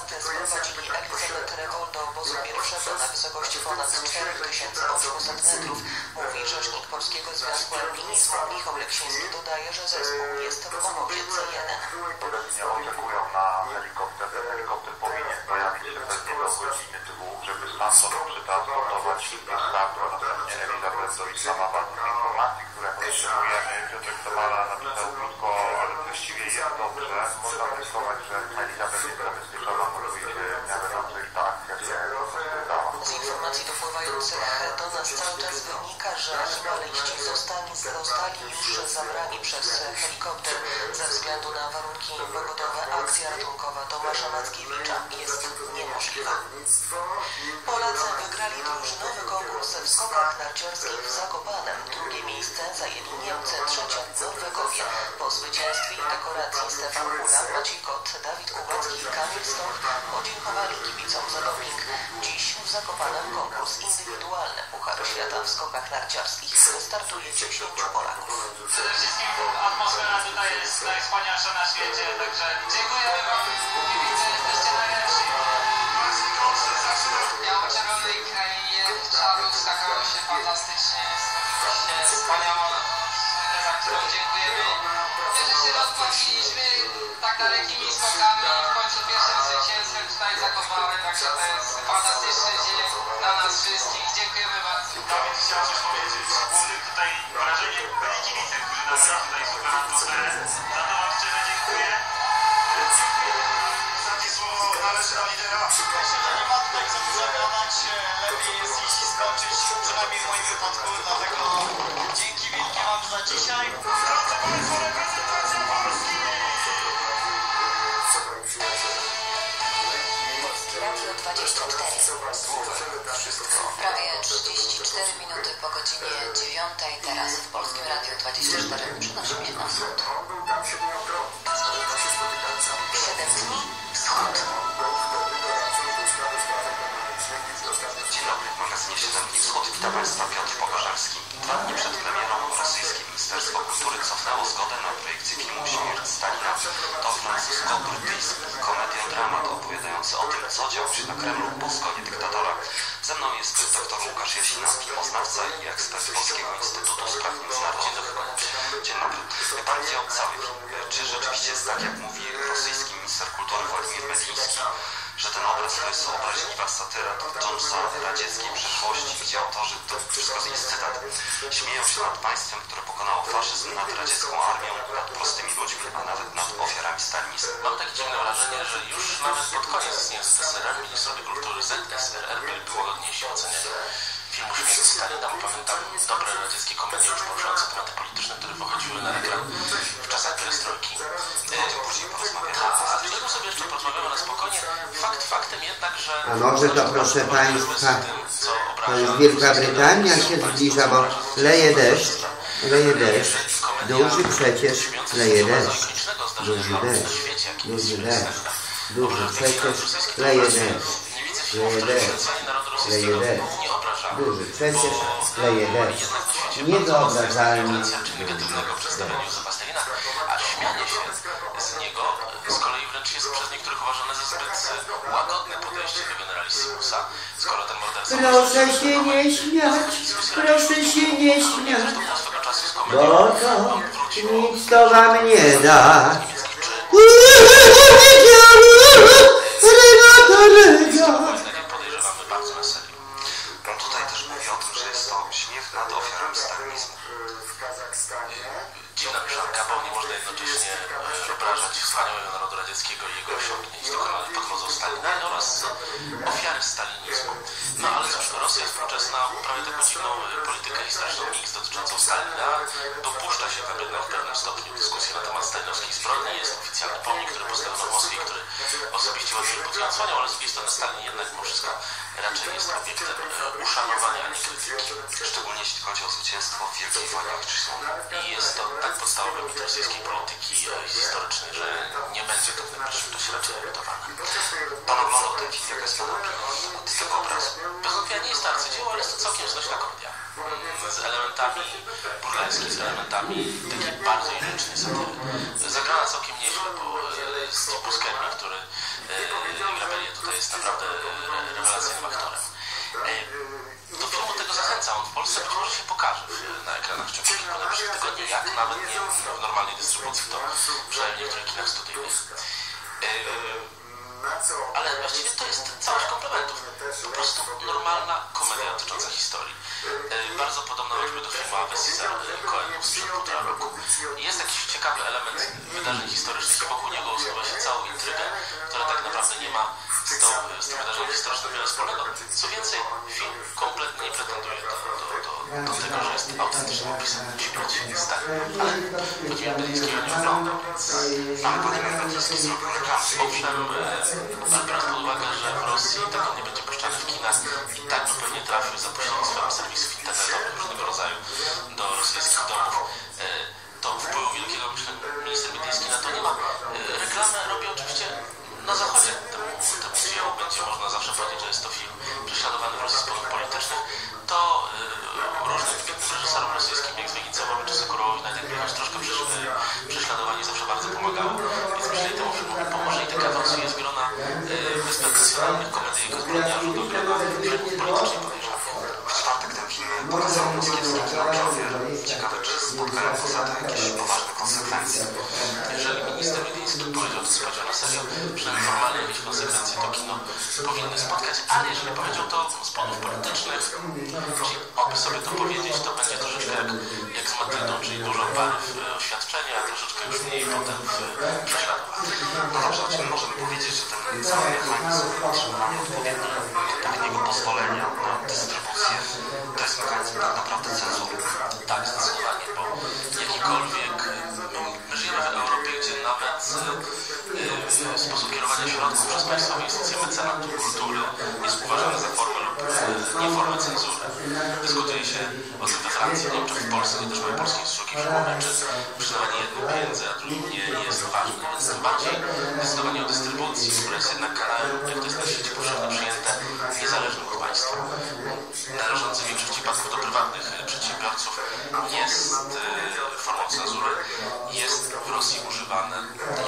policjanty sprowadzili Elizabeth Rewol do obozu pierwszego na wysokości ponad 4800 metrów, mówi rzecznik Polskiego Związku Alpinizmu Michał Leksiński. Dodaje, że zespół jest w obozie C1. Oczekują na helikopter. Ten helikopter powinien pojawić się pewnie do godziny 2, żeby stamtąd przetransportować do startu, a następnie Elizabeth do Islamabadu. Informacji, które otrzymujemy, Piotrek Samara napisał krótko, ale właściwie jest dobrze. Można wnioskować, że Elizabeth jest zabezpieczona, może być w miarę dobrze i ta akcja się udała. Z informacji dopływających do nas cały czas wynika, że animaliści zostali już zabrani przez helikopter. Ze względu na warunki pogodowe akcja ratunkowa Tomasza Mackiewicza jest niemożliwa. Polacy wygrali drużynowy konkurs w skokach narciarskich w Zakopanem. Drugie miejsce zajęli Niemcy, trzecie Norwegowie. Po zwycięstwie i dekoracji Stefan Kula, Maciej Kot, Dawid Kubacki i Kamil Stoch podziękowali kibicom za doping. Dziś w Zakopanem konkurs indywidualny Puchar Świata w skokach narciarskich. Startuje 10 Polaków. Przede wszystkim atmosfera tutaj jest najwspanialsza na świecie, także dziękujemy wam, kibice, jesteście najlepsi. W biało-czerwonej krainie czarów skakało się fantastycznie, zrobiło się wspaniałą atmosferę, za którą dziękujemy. Myślę, że się rozpłaciliśmy tak dalekimi skokami i w końcu pierwszym zwycięstwem tutaj Zakopane, także to jest fantastyczny dzień dla nas wszystkich. Dziękujemy bardzo. Dawid, chciałem coś powiedzieć. Głównym tutaj wrażeniem byli kibice, którzy dawali tutaj super atmosferę. Za to wam szczerze dziękuję. Ostatnie słowo należy do lidera. Myślę, że nie ma tutaj co dużo gadać. Lepiej jest iść i skończyć, przynajmniej w moim wypadku. Dlatego dzięki wielkie wam za dzisiaj. Drodzy Państwo, reprezentacja Polski! Polskie Radio 24. Prawie 34 minuty po godzinie 9. Teraz w Polskim Radiu 24 przenosimy się na wschód. 7 dni wschód. Dzień dobry, w magazynie 7 dni wschód. Witam Państwa, Piotr Pogorzelski. 2 dni przed premierą rosyjskie Ministerstwo Kultury cofnęło zgodę na projekcję filmu Śmierć Stalina. To francusko-brytyjski komediodramat opowiadający o tym, co działo się na Kremlu po zgonie dyktatora. Ze mną jest dr Łukasz Jasina, filmoznawca i ekspert Polskiego Instytutu Spraw Międzynarodowych. Dzień dobry. Pan widział cały film. Czy rzeczywiście jest tak, jak mówi rosyjski minister kultury Władimir Medyński, że ten obraz to jest obraźliwa satyra dotycząca radzieckiej przeszłości, gdzie autorzy, to wszystko jest cytat, śmieją się nad państwem, które pokonało faszyzm, nad radziecką armią, nad prostymi ludźmi, a nawet nad ofiarami stalinizmu. Mam takie dziwne wrażenie, że już nawet pod koniec istnienia ZSRR ministrowie kultury ZSRR byli łagodniejsi w ocenie filmu Śmierć Stalina, bo pamiętam dobre radzieckie komedie już poruszające tematy polityczne, które wychodziły na ekran w czasach perestrojki. Później porozmawiamy. A przejdziemy sobie jeszcze, porozmawiamy na spokojnie. Fakt faktem jednak, że... A może to, proszę Państwa, to jest Wielka Brytania się zbliża, bo leje deszcz, duży przecież leje deszcz, duży deszcz, przecież leje deszcz, duży przecież leje deszcz, niewyobrażalnie. Negatywnego przedstawienia Józefa Stalina, a śmianie się z niego z kolei wręcz jest przez niektórych uważane za zbyt łagodne podejście do generalissimusa, skoro ten morderca... Proszę się nie śmiać, bo to nic to wam nie da. Podejrzewamy bardzo na serio. Tutaj też mówi o tym, że jest to śmiech nad ofiarami stalinizmu. Dziwna mieszanka, bo nie można jednocześnie obrażać wspaniałego narodu radzieckiego i jego osiągnięć dokonanych pod wodzą Stalina oraz ofiary stalinizmu. No ale cóż, Rosja współczesna uprawia taką dziwną politykę historyczną mix dotyczącą Stalina. Dopuszcza się w pewnym stopniu dyskusji na temat stalinowskiej zbrodni. Jest oficjalny pomnik, który postawiono w Moskwie, który osobiście Władimir Putin odsłaniał, ale z drugiej strony Stalin jednak mimo wszystko raczej jest obiektem uszanowania, a nie krytyki. Szczególnie jeśli chodzi o zwycięstwo w Wielkiej Wojnie Otczysłowej. I jest to tak podstawowy mit rosyjskiej polityki historycznej, że nie będzie to w najbliższym czasie raczej edytowane. Pan oglądał ten film, jaka jest Pana opinia od tego obrazu? Bez wątpienia nie jest to arcydzieło, ale jest to całkiem znośna komedia. Z elementami burleski, z elementami takiej bardzo ironicznej satyry. Zagrana całkiem nieźle, bo Steve Buscemi, który gra naprawdę rewelacyjnym aktorem. Do filmu tego zachęcam. On w Polsce być może się pokaże na ekranach szczególnych, ponieważ tego nijak, nawet nie w normalnej dystrybucji, to przynajmniej w niektórych kinach studyjnych. Ale właściwie to jest całość komplementów. Po prostu normalna komedia dotycząca historii. Bardzo podobna choćby do filmu Ave Caesar Coenów sprzed 1,5 roku. Jest jakiś ciekawy element wydarzeń historycznych i wokół niego usuwa się całą intrygę, która tak naprawdę nie ma z tym wydarzeniem historycznym wiele wspólnego. Co więcej, film kompletnie nie pretenduje do tego, że jest autentycznie opisany śmierć Stalina. Ale Włodzimierz Belińskiego nie oglądał, więc... Ale Włodzimierz Beliński zrobił reklamę. Owszem, ale biorąc pod uwagę, że w Rosji tak on nie będzie puszczany w kinach i tak by pewnie trafił za pośrednictwem serwisów internetowych różnego rodzaju do rosyjskich domów, to wpływu wielkiego, myślę, minister Beliński na to nie ma. Reklamę robi oczywiście na zachodzie temu dziełu. Będzie można zawsze powiedzieć, że jest to film prześladowany w Rosji z powodów politycznych. To różnym wybitnym reżyserom rosyjskim, jak Zwieniczewowi czy Sokurowowi, nawet jak jakaś troszkę prześladowanie zawsze bardzo pomagało. Więc myślę, że temu filmowi pomoże i taka wersja jest grona bezpretensjonalnych komedyjek o zbrodniarzu do grona filmów politycznie podejrzanych. W czwartek ten film pokazał moskiewskim kinoprowie. Ciekawe, czy spotkają poza tym jakieś poważne konsekwencje. Jeżeli minister Beliński powiedział, to powiedział na serio, przynajmniej formalnie jakieś konsekwencje to kino powinny spotkać, ale jeżeli powiedział to z powodów politycznych, czyli oby sobie to powiedzieć, to będzie troszeczkę jak z Matyldą, czyli dużo wary w oświadczeniu, a troszeczkę już mniej potem w prześladowaniu. No dobrze, czyli możemy powiedzieć, że ten cały mechanizm otrzymania odpowiedniego pozwolenia na dystrybucję to jest mechanizm tak naprawdę cenzury. Tak, zdecydowanie, bo jakikolwiek... My żyjemy w Europie, gdzie nawet sposób kierowania środków przez państwowe instytucje mecenatów kultury jest uważany za formę lub nie formę cenzury. Dyskutuje się o tym we Francji, w Niemczech, w Polsce, nie też mamy polskiej sztuki filmowej, czy przyznawanie jednym pieniędzy, a drugim nie jest ważne. Więc tym bardziej decydowanie o dystrybucji, która jest jednak kanałem, jak to jest na świecie powszechnie przyjęte, niezależnym od państwa. Należący w większości przypadków do prywatnych przedsiębiorców jest formą cenzury, jest w Rosji używane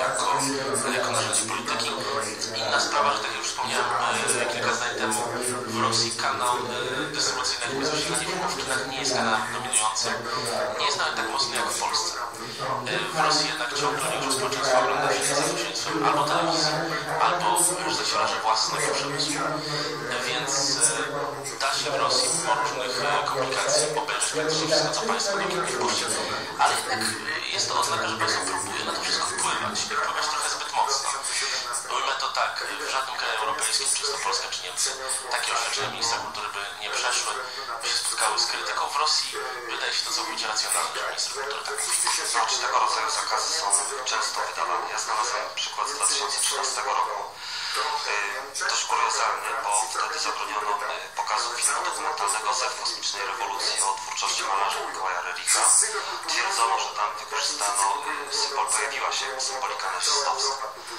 jako narzędzie polityki. Inna sprawa, że tak jak już wspomniałem kilka zdań temu, w Rosji kanał dystrybucyjny, jakim jest wyświetlanie filmów w kinach, nie jest kanałem dominującym, nie jest nawet tak mocny jak w Polsce. W Rosji jednak ciągle większość społeczeństwa ogląda film za pośrednictwem albo telewizji, albo już zacieraże własnego przemysłu. Więc da się w Rosji mimo różnych komplikacji obejrzeć praktycznie wszystko, co państwo do kin nie wpuści. Ale jednak jest to oznaka, że państwo próbuje na to wszystko wpływać i wpływać trochę zbyt mocno. Ujmę to tak, w żadnym kraju europejskim, czy to Polska, czy Niemcy, takie oświadczenia ministra kultury by nie przeszły, by się spotkały z krytyką. W Rosji wydaje się to całkowicie racjonalne, że minister kultury tak mówi. Znaczy, tego rodzaju zakazy są często wydawane. Ja znalazłem przykład z 2013 roku. Dość kuriozalny, bo wtedy zabroniono pokazu filmu dokumentalnego Zew kosmicznej rewolucji o twórczości malarza Mikołaja Rericha. Twierdzono, że tam wykorzystano pojawiła się symbolika nazistowska.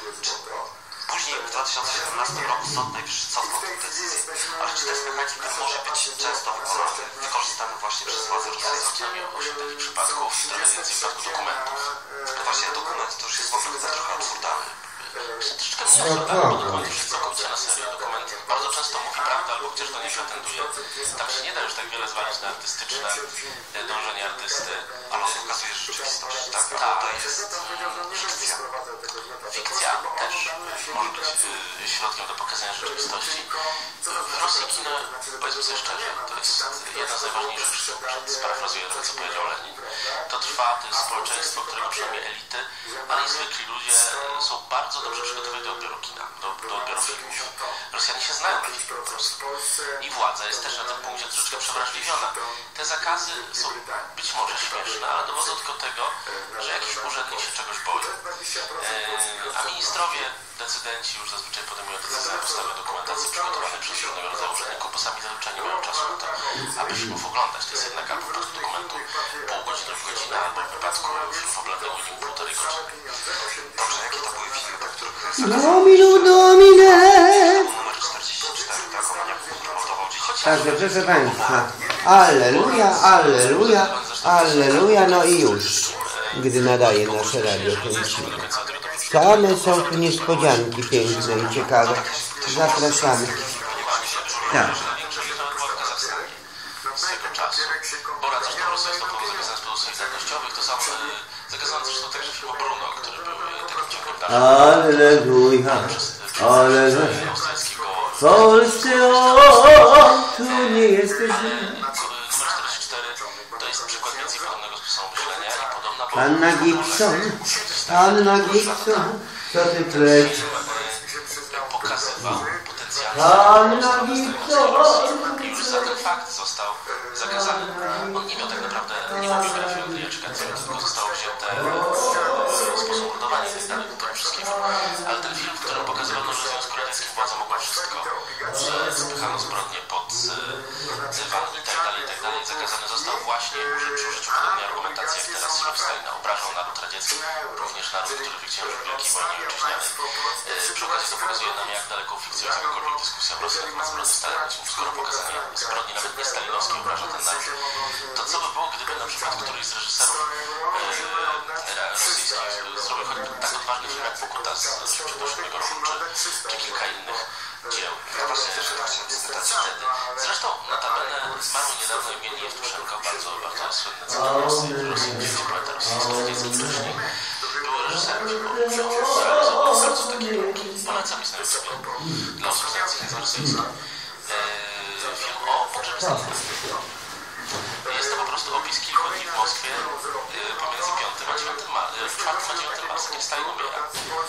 Później w 2017 roku Sąd Najwyższy cofnął tę decyzję. Ale czy to jest mechanizm, który może być często wykorzystany właśnie przez władze rosyjskie? Przynajmniej 8 takich przypadków, trochę więcej w przypadku dokumentów. To właśnie dokument to już jest w ogóle trochę absurdalny. Troszeczkę mniej absurdalny, bo dokument już jest całkowicie na serio. Dokument bardzo często mówi prawdę, albo chociaż do niej pretenduje. Tam się nie da już tak wiele zwalić na artystyczne dążenie artysty. Ale on pokazuje rzeczywistość, tak? To jest fikcja. Fikcja też może być środkiem do pokazania rzeczywistości. W Rosji kino, powiedzmy sobie szczerze, to jest jedna z najważniejszych sztuk, sparafrazuję to, co powiedział Lenin. To trwa, to jest społeczeństwo, którego przynajmniej elity, ale i zwykli ludzie są bardzo dobrze przygotowani do odbioru kina, do odbioru filmów. Rosjanie się znają na filmie po prostu. I władza jest też na tym punkcie troszeczkę przewrażliwiona. Te zakazy są być może śmieszne, ale dowodzą tylko tego, że jakiś urzędnik się czegoś boi. A ministrowie, decydenci już zazwyczaj podejmują decyzje na podstawie dokumentacji przygotowanej przez różnego rodzaju urzędników, bo sami zazwyczaj nie mają czasu na to, aby filmów oglądać. To jest jednak albo w przypadku dokumentu pół godziny lub godzina, albo w wypadku filmu fabularnego minimum 1,5 godziny. Dobrze, jakie to były filmy, dla których numer 44, tak, o maniaku, który mordował dzieci. Także proszę Państwa, alleluja, alleluja, alleluja, no i już, gdy nadaje nasze radio. Same są tu niespodzianki piękne i ciekawe. Zapraszamy. Tak. Swego czasu. Borat zresztą rosyjską zakazany z powodów solidarnościowych, to sam zakazany zresztą także film o Bruno, który był takim ciągłym dalszym. Alleluja, alleluja. W Polsce, tu nie jesteś. Numer 44 to jest przykład więcej podobnego sposobu myślenia i podobna... Panna Gibson, co ty pleci? Pokazywał potencjalny i już za ten fakt został zakazany. On nie miał tak naprawdę, nie miał biografii Andrzeja tylko zostało wzięte sposób mordowania i tak dalej, do tego wszystkiego. Ale ten film, w którym pokazywano, że Związku Radzieckim władza mogła wszystko, że spychano zbrodnie pod dywan i tak dalej, zakazany został właśnie przy użyciu podobnej argumentacji jak teraz Józef Stalin obrażał naród radziecki, również naród, który wyciężył w Wielkiej Wojnie Wietnamianej. Przy okazji to pokazuje nam, jak daleką fikcją jest jakakolwiek dyskusja w Rosji na temat zbrodni stalinizmu, skoro pokazanie zbrodni nawet nie stalinowskiej obraża ten naród. To co by było, gdyby na przykład któryś z reżyserów rosyjskich zrobił choćby tak odważny film jak Pokuta z 1987 roku, czy kilka innych dzieł. Wtedy. Zresztą notabene zmarł niedawno imiennie Jewtuszenko, bardzo słynny cyklon Rosji, poeta rosyjsko-radziecki wcześniej. Był reżyserem filmowym, realizował bardzo takie roli. Polecam, jest na YouTube dla osób znających język rosyjski. Film o pogrzebie Stalina. Jest to po prostu opis kilku dni w Moskwie pomiędzy 4 a 9 marca, kiedy Stalin umiera.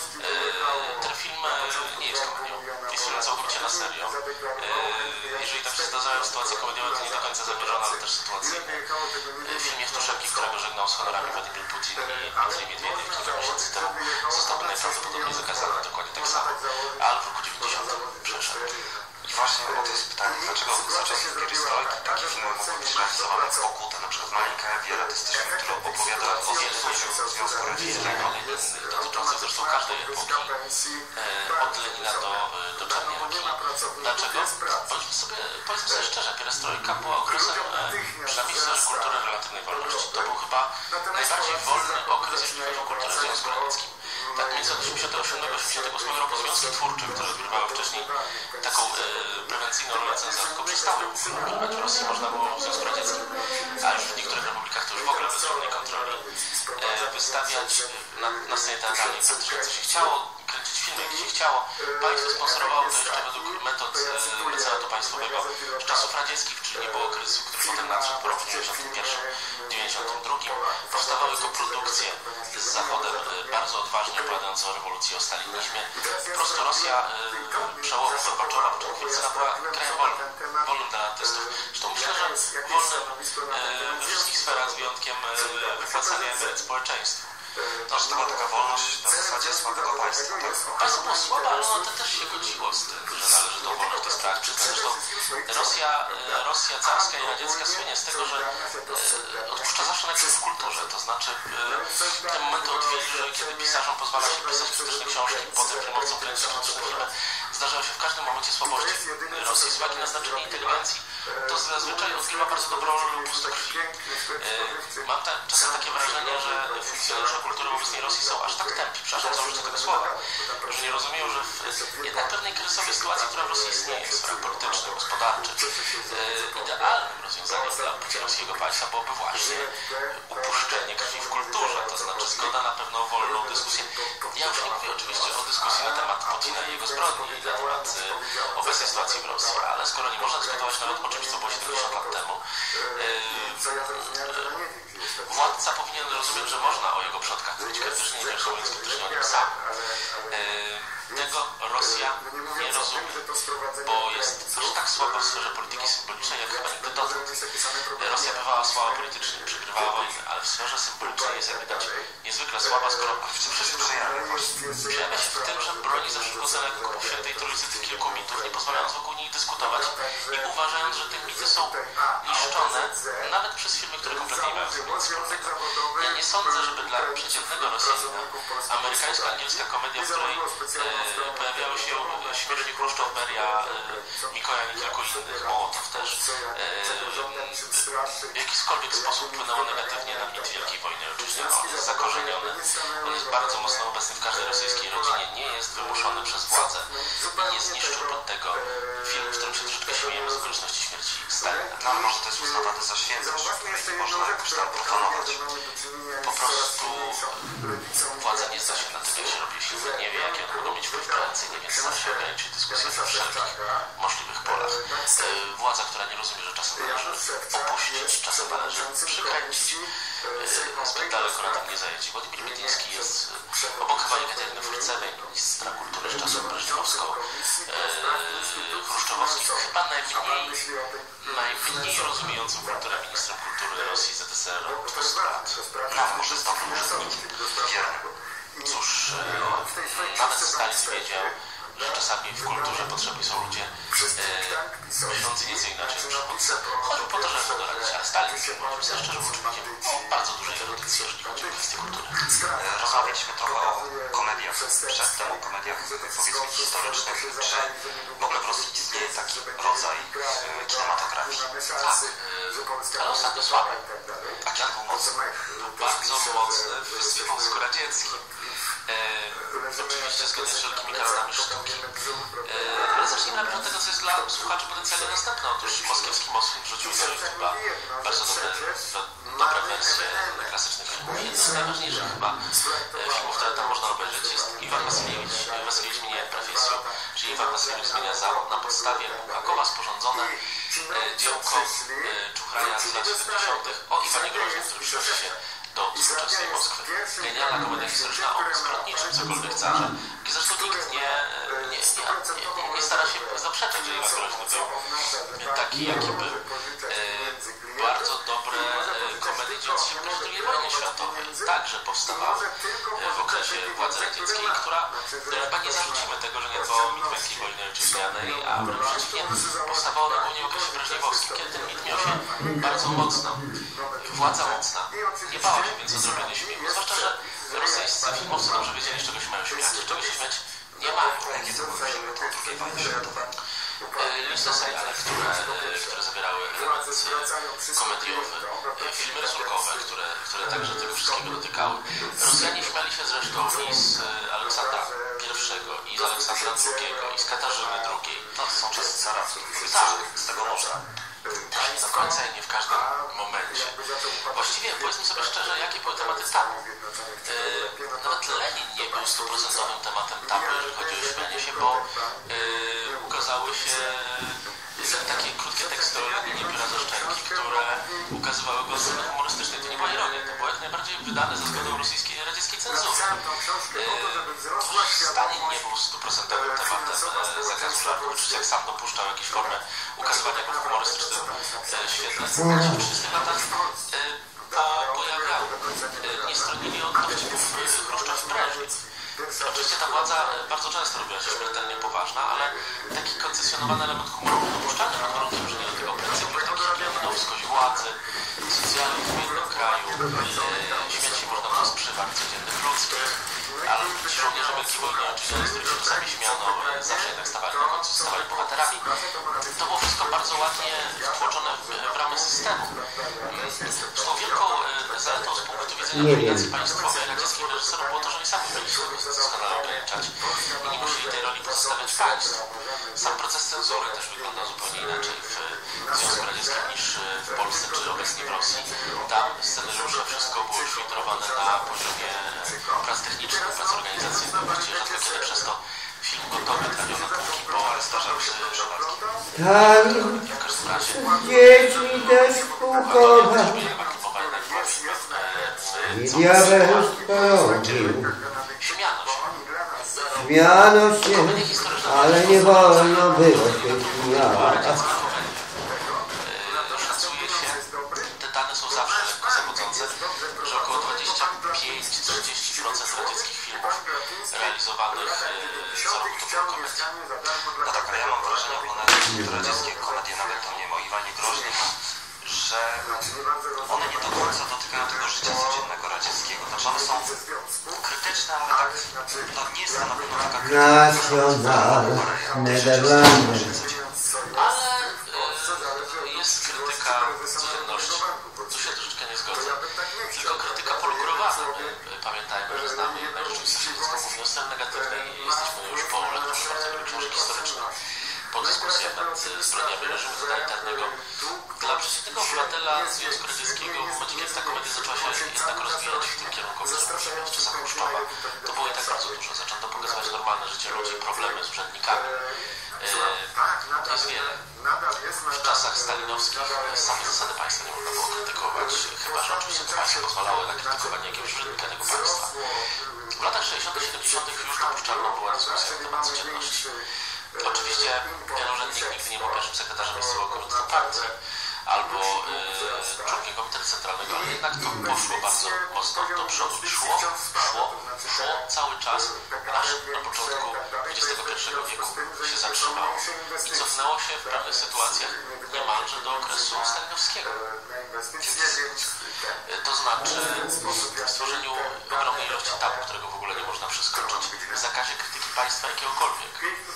Ten film nie jest komedią. Jest film całkowicie na serio. Jeżeli tam się zdarzają sytuacje komediowe, to nie do końca zamierzone, ale też sytuacyjne. Film Jewtuszenki, którego żegnał z honorami Władimir Putin i Dmitrij Miedwiediew kilka miesięcy temu, został najprawdopodobniej zakazany dokładnie tak samo. Ale w roku 90 przeszedł. I właśnie o to jest pytanie, dlaczego za czasów pierystojki takie filmy mogły być realizowane jak Pokuta, na przykład Malinka Wiera, to jest też film, który opowiada o zjednoczeniu Związku Radzieckiego, dotyczących zresztą każdej epoki, od Lenina do Czarniarki. Dlaczego? Powiedzmy sobie szczerze, pierestrojka była okresem, przynajmniej w sferze kultury relatywnej wolności. To był chyba najbardziej wolny okres, jeśli chodzi o kulturę w Związku Radzieckim. Tak między 1987 a 1988 roku związki twórcze, które odgrywały wcześniej taką prewencyjną rolę cenzorską, przestały funkcjonować. W Rosji można było w Związku Radzieckim, a już w niektórych republikach to już w ogóle bez żadnej kontroli, wystawiać na scenie teatralnej praktycznie co się chciało, kręcić filmy, jak się chciało. Państwo sponsorowało to jeszcze według metod mecenatu państwowego z czasów radzieckich, czyli nie było kryzysu, który potem nadszedł po roku 1991-1992. Powstawały koprodukcje z Zachodem bardzo odważnie opowiadające o rewolucji, o stalinizmie. Po prostu Rosja przełomu Gorbaczowa, początku Jelcyna była krajem wolnym dla artystów. Zresztą myślę, że wolnym we wszystkich sferach z wyjątkiem wypłacania emeryt społeczeństwu. To, że to była taka wolność na zasadzie słabego państwa. Państwo było słabe, ale ono też się godziło z tym, że należy tą wolność tę sprawę przyznać. Zresztą Rosja carska i radziecka słynie z tego, że odpuszcza zawsze najpierw w kulturze. To znaczy te momenty od wieży, kiedy pisarzom pozwala się pisać krytyczne książki, potem filmowcom kręcić krytyczne filmy, zdarzają się w każdym momencie słabości Rosji. Z uwagi na znaczenie inteligencji to zazwyczaj odgrywa bardzo dobrą rolę pustokrwi. Mam czasem takie wrażenie, że funkcjonariusze kultury w obecnej Rosji są aż tak tępi, przepraszam za użycie tego słowa, że nie rozumieją, że w jednak pewnej kryzysowej sytuacji, która w Rosji istnieje w sferach politycznych, gospodarczych, idealnym rozwiązaniem dla putinowskiego państwa byłoby właśnie upuszczenie krwi w kulturze, to znaczy zgoda na pewną wolną dyskusję. Ja już nie mówię oczywiście o dyskusji na temat Putina i jego zbrodni, na temat obecnej sytuacji w Rosji, ale skoro nie można dyskutować nawet o czymś, co było 70 lat temu, władca powinien rozumieć, że można o jego przodkach mówić krytycznie i wręcz mówiąc krytycznie o nim samym. Tego Rosja nie rozumie, bo jest aż tak słaba w sferze polityki symbolicznej, jak chyba nigdy dotąd. Rosja bywała słaba politycznie, przegrywała wojny, ale w sferze symbolicznej jest, jak widać, niezwykle słaba, skoro przejawia się w tym, że broni za wszelką cenę kupów Świętej Trójcy tych kilku mitów, nie pozwalając wokół nich dyskutować i uważając, że te mity są niszczone nawet przez firmy, które kompletnie nie mają z tym nic wspólnego. Ja nie sądzę, żeby dla przeciętnego Rosjanina amerykańska, angielska komedia, w której pojawiały się śmierci Chruszczow, Beria, Mikojan i kilku innych, Mołotow też, w jakikolwiek sposób wpłynęło negatywnie na mit Wielkiej Wojny. Oczywiście on jest zakorzeniony, on jest bardzo mocno obecny w każdej rosyjskiej rodzinie, nie jest wymuszony przez władzę i nie zniszczył pod tego film, w którym się troszeczkę śmiejemy z okoliczności śmierci Stalina. No ale może to jest uznawa dezaświęceń, że można jakoś tam profanować. Po prostu władza nie zna się na tym, jak się robi filmy, nie wie, jakie one mogą mieć wpływ prewencyjny, więc stara się ograniczyć dyskusję na wszelkich możliwych polach. Władza, która nie rozumie, że czasem należy opuścić, czasem należy przykręcić, zbyt daleko na tym nie zajedzie. Władimir Medyński jest obok chyba Jekateryny Furcewej, ministra kultury z czasów breżniowsko-chruszczowowskich, chyba najmniej rozumiejącym kulturę ministrem kultury Rosji ZSRR od 200 lat. No, może stąd Cóż, nawet Stalin wiedział, że czasami w kulturze potrzebni są ludzie myślący nieco inaczej niż przywódcy. Chodził po to, żeby mu doradzić, ale Stalin, mówiąc sobie szczerze, był człowiekiem o bardzo dużej erudycji, jeżeli chodzi o kwestię kultury. Rozmawialiśmy trochę o komediach przedtem, o komediach powiedzmy historycznych. Czy w ogóle w Rosji istnieje taki rodzaj kinematografii? Tak, ale ostatnio słaby. A kiedy był mocny? Był bardzo mocny w Związku Radzieckim. Oczywiście zgodnie z wszelkimi kanonami sztuki. Ale zacznijmy najpierw od tego, co jest dla słuchaczy potencjalnie następne. Otóż moskiewski Moskw wrzucił do YouTube'a bardzo dobre wersje klasycznych filmów. Jednym z najważniejszych chyba filmów, które tam można obejrzeć, jest Iwan Wasyliewicz zmienia profesję, czyli Iwan Wasyliewicz zmienia zawód. Na podstawie Bułgakowa sporządzone dziełko Czuchraja z lat 70. o Iwanie Groźnym, który przynosi się do współczesnej Moskwy. Genialna komedia historyczna o zbrodniczym cokolwiek carze, gdzie zresztą nikt nie stara się zaprzeczać, że Iwan Groźny był taki, jaki był. Bardzo dobre komedie dziejące się po II wojnie światowej także powstawały w okresie władzy radzieckiej, która chyba nie zarzucimy tego, że nie dbała o mit Wielkiej Wojny Ojczyźnianej, a wręcz przeciwnie, powstawało na głównie w okresie breżniewowskim, kiedy ten mit miał się bardzo mocno. Władza mocna nie bała się więc o zrobienie śmiechu, zwłaszcza, że rosyjscy filmowcy dobrze wiedzieli, z czego się mają śmiać, z czego się śmiać nie mają. Jakie to były filmy po II wojnie światowej? Liczne seriale, które zawierały element komediowy, filmy rysunkowe, które także tego wszystkiego dotykały. Rosjanie śmiali się zresztą i z Aleksandra I, i z Aleksandra II, i z Katarzyny II. No to są czasy caractw, z tego można. Też nie do końca i nie w każdym momencie. Właściwie, powiedzmy sobie szczerze, jakie były tematy tabu. Nawet Lenin nie był 100% tematem tabu, jeżeli chodzi o śmianie się, bo ukazały się takie krótkie teksty o Leninie Biura ze Szczęki, które ukazywały go z sceny humorystycznej. To nie była ironia, to było jak najbardziej wydane za zgodą rosyjskiej radzieckiej cenzury. Stalin nie był 100% tematem zakazu żartu. Oczywiście jak sam dopuszczał jakieś formy ukazywania go w humorystycznym świetle. W 30 latach pojawiał, nie stronili od dowcipów Chruszczow i Breżniew. Oczywiście ta władza bardzo często robiła się śmiertelnie poważna, ale taki koncesjonowany element humoru dopuszczalny pod warunkiem, że nie do tego pryncypiów takich jak leninowskość władzy, socjalizm w jednym kraju, śmiać się można było z przywar codziennych ludzkich, ale ci żołnierze Wielkiej Wojny Ojczyźnianej, z których się czasami śmiano, zawsze jednak stawali na końcu, stawali bohaterami. To było wszystko bardzo ładnie wtłoczone w ramy systemu. Z tą wielką zaletą z punktu widzenia dominacji państwowej radzieckim reżyserów było to, że oni sami byli się doskonale ograniczać i nie musieli tej roli pozostawiać państwu. Sam proces cenzury też wygląda zupełnie inaczej w Związku Radzieckim niż w Polsce czy obecnie w Rosji. Tam scenariusze, wszystko było filtrowane na poziomie prac technicznych, prac organizacyjnych. Właściwie rzadko kiedy przez to film gotowy trafiał na półki, bo zdarzały się przypadki. Tak, W każdym razie dzieci też pukowe. I diabeł sporobił. Śmiano się, ale nie wolno było się śmiać. Szacuje się, te dane są zawsze lekko zawodzące, że około 25-30% radzieckich filmów realizowanych co roku to były komedie. No tak, ale ja mam wrażenie, oglądając radzieckie komedie, nawet tam nie ma o Iwanie Groźnym, że one nie do końca dotykają tego życia codziennego radzieckiego. Znaczy one są krytyczne, ale tak nie jest to na pewno taka Nacjonal, Nederlandy. Ale jest krytyka codzienności. Tu się troszeczkę nie zgodzę. Tylko krytyka polugrowana. Pamiętajmy, że znamy jednak rzeczywistość mówiąc w scenie negatywnej. Jesteśmy już po lekturze bardzo wielu książek historycznych, po dyskusjach nad zbrodniami reżimu totalitarnego. Dla przeciętnego obywatela Związku Radzieckiego w momencie, kiedy ta komedia zaczęła się jednak rozwijać w tym kierunku, w którym możemy w czasach Chruszczowa, to było i tak bardzo dużo. Zaczęto pokazywać normalne życie ludzi, problemy z urzędnikami. To jest wiele. W czasach stalinowskich same zasady państwa nie można było krytykować, chyba że oczywiście to państwo pozwalało na krytykowanie jakiegoś urzędnika tego państwa. W latach 60. i 70. już dopuszczalna była dyskusja na temat codzienności. Oczywiście ten urzędnik nigdy nie był pierwszym sekretarzem miejscowego komitetu partii albo członkiem komitetu centralnego, ale jednak to poszło bardzo mocno do przodu. Szło cały czas, aż na początku XXI wieku się zatrzymało i cofnęło się w pewnych sytuacjach niemalże do okresu stalinowskiego. To znaczy w stworzeniu ogromnej ilości tabu, którego w ogóle nie można przeskoczyć, w zakazie krytyki państwa jakiegokolwiek.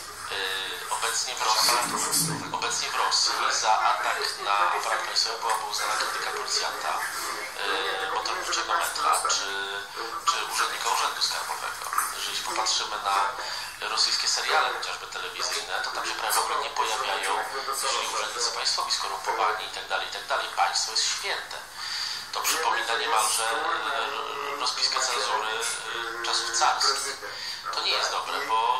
Obecnie w Rosji za atak na aparat państwowy byłaby uznana krytyka policjanta, motorniczego metra czy urzędnika urzędu skarbowego. Jeżeli popatrzymy na rosyjskie seriale, chociażby telewizyjne, to tam się prawie w ogóle nie pojawiają urzędnicy państwowi skorumpowani itd. Państwo jest święte. To przypomina niemalże rozpiskę cenzury czasów carskich. To nie jest dobre, bo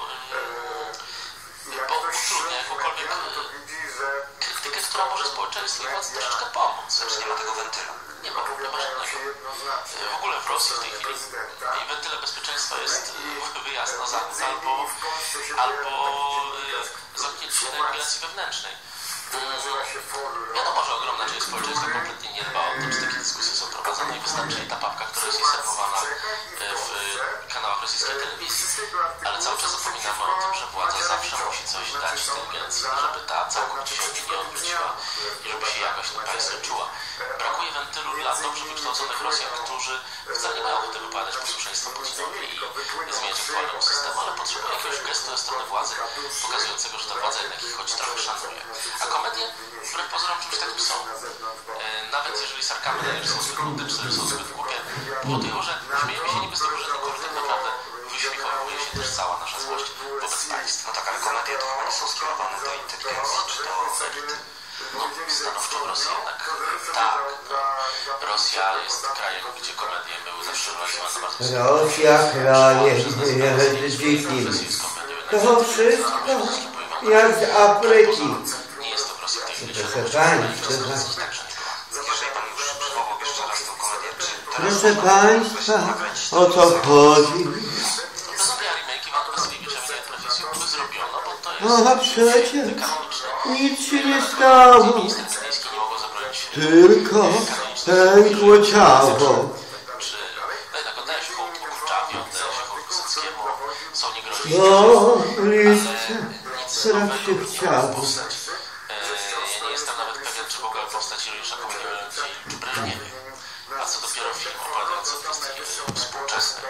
utrudnia jakąkolwiek krytykę, która może społeczeństwu i władzy troszeczkę pomóc. Znaczy nie ma tego wentyla. Nie ma żadnego. W ogóle w Rosji w tej chwili i wentylem bezpieczeństwa jest wyjazd na zachód albo zamknięcie na emigracji wewnętrznej. Wiadomo, że ogromna część społeczeństwa kompletnie nie dba o to, czy takie dyskusje są prowadzone i wystarczy ta papka, która jest serwowana w kanałach rosyjskiej telewizji. Ale cały czas zapominamy o tym, że władza zawsze musi coś dać inteligencji, żeby ta całkowicie się nie odwróciła i żeby się jakoś tym państwem czuła. Brakuje wentylu dla dobrze wykształconych Rosjan, którzy wcale nie mają ochoty wypowiadać posłuszeństwo Putinowi i zmieniać aktualnego systemu, ale potrzebują jakiegoś gestu ze strony władzy, pokazującego, że ta władza jednak ich choć trochę szanuje. A komedie wbrew pozorom czymś takim są. Nawet jeżeli sarkamy są zbyt nudne, czy są zbyt głupie, powodują, że śmiejemy się niby z tego urzędników, że tak naprawdę wyśmiechowuje się też cała nasza złość wobec państwa. No tak, ale komedie to chyba nie są skierowane do inteligencji czy do elity. No, stanowczo w Rosji jednak tak. Rosja jest krajem, gdzie komedie były zawsze realizowane bardzo Rosja krajem dzikim. To wszystko jak z Afryki. Nie jest to w Rosji w tej chwili. Proszę Państwa. Jeżeli Pan już przywołał jeszcze raz tą komedię, czy Proszę Państwa, o co chodzi? Bezobie remake Iwana Wasyliewicza Mnie profesją, które zrobiono, bo to jest przecież nic się nie stało. minister Cydyjski nie mogło zabronić Tylko pękło ciało. czy jednak oddaje się hołd Kurczawi, oddaje się hołd Wysockiemu, są nie grozi O, liście, strach się chciało. Ja nie jestem nawet pewien, czy w ogóle powstać Ironisza Komedia czy Breżniewie, a co dopiero film opowiadający o kwestii współczesnej.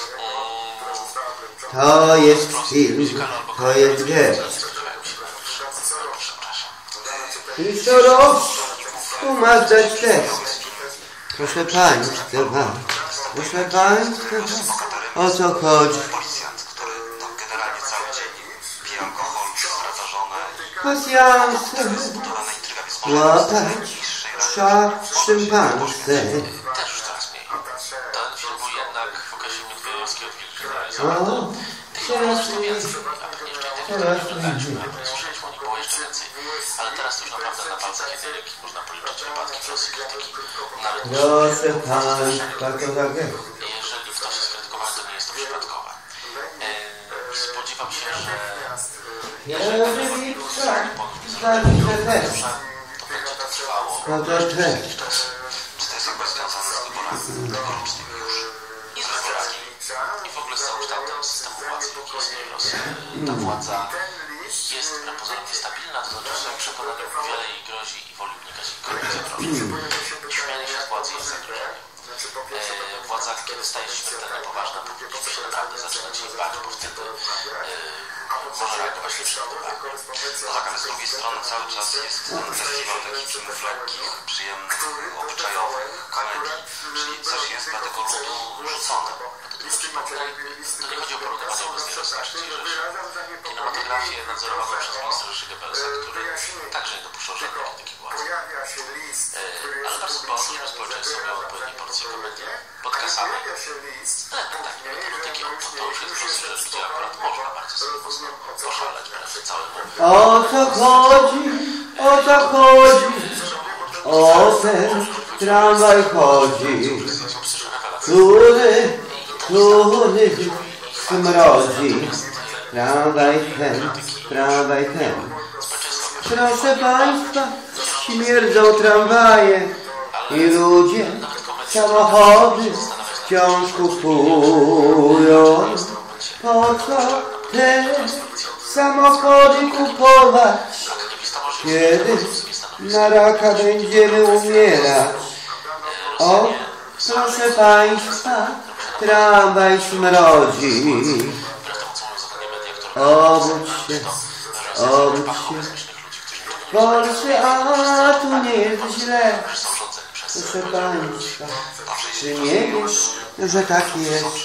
To jest film, to jest wiek. I co robisz? Tu masz dać tekst. Proszę Państwa, o co chodzi? policjant, który tam generalnie cały dzień pije alkohol, sprawdza żonę, Pasjanse, zbudowana intryga, więc może łapać psa szympanse. Też już coraz mniej. Ten film był jednak w okresie Miedwiejewskiego realizowany. Tych filmów zresztą więcej, a pewnie jeszcze i tych, które nie oglądaliśmy, a nie słyszeliśmy o nich było jeszcze więcej. Ale teraz to już naprawdę na palcach jednej można policzyć wypadki w Rosji krytyki. Nawet Proszę Państwa, to tak jest. jeżeli ktoś jest krytykowany, to nie jest to przypadkowe. Spodziewam się, że jeżeli to będzie to trwało jakiś czas. czy to jest jakby związane z wyborami tegorocznymi już? I z wyborami. I w ogóle z całym kształtem systemu władzy, jaki istnieje w Rosji. Ta władza jest wbrew pozorom niestabilna, to znaczy, że w przekonaniu wiele jej grozi i woli unikać jakiejkolwiek zagrożeń. Śmianie się z władzy jest zagrożeniem. Władza, kiedy staje się śmiertelnie poważna, powinniśmy się naprawdę zaczynać jej bać, bo wtedy może reagować nieprzewidywalnie. No tak, ale z drugiej strony cały czas jest festiwal takich filmów lekkich, przyjemnych, obyczajowych, komedii, czyli coś jest dla tego ludu rzucone. To nie chodzi o porównywanie obecnej rozkaźnej rzeczy. Kinematografię nadzorowaną przez ministra Rzeszy Goebbelsa, który także nie dopuszczał żadnych takich władz. Ale bardzo dbał, żeby społeczeństwo miało odpowiednie porcje komedii podkasanej. Ale no tak, metodyki, to już jest prosty rzecz, gdzie akurat można bardzo sobie mocno poszaleć wręcz całemu. O co chodzi? O co chodzi? O ten tramwaj chodzi, który smrodzi. Tramwaj ten. Proszę Państwa, śmierdzą tramwaje i ludzie samochody wciąż kupują. Po co te samochody kupować, kiedy na raka będziemy umierać? O, proszę Państwa, tramwaj smrodzi. Obudź się. W Polsce, a tu nie jest źle. Proszę Państwa, czy nie wiesz, że tak jest?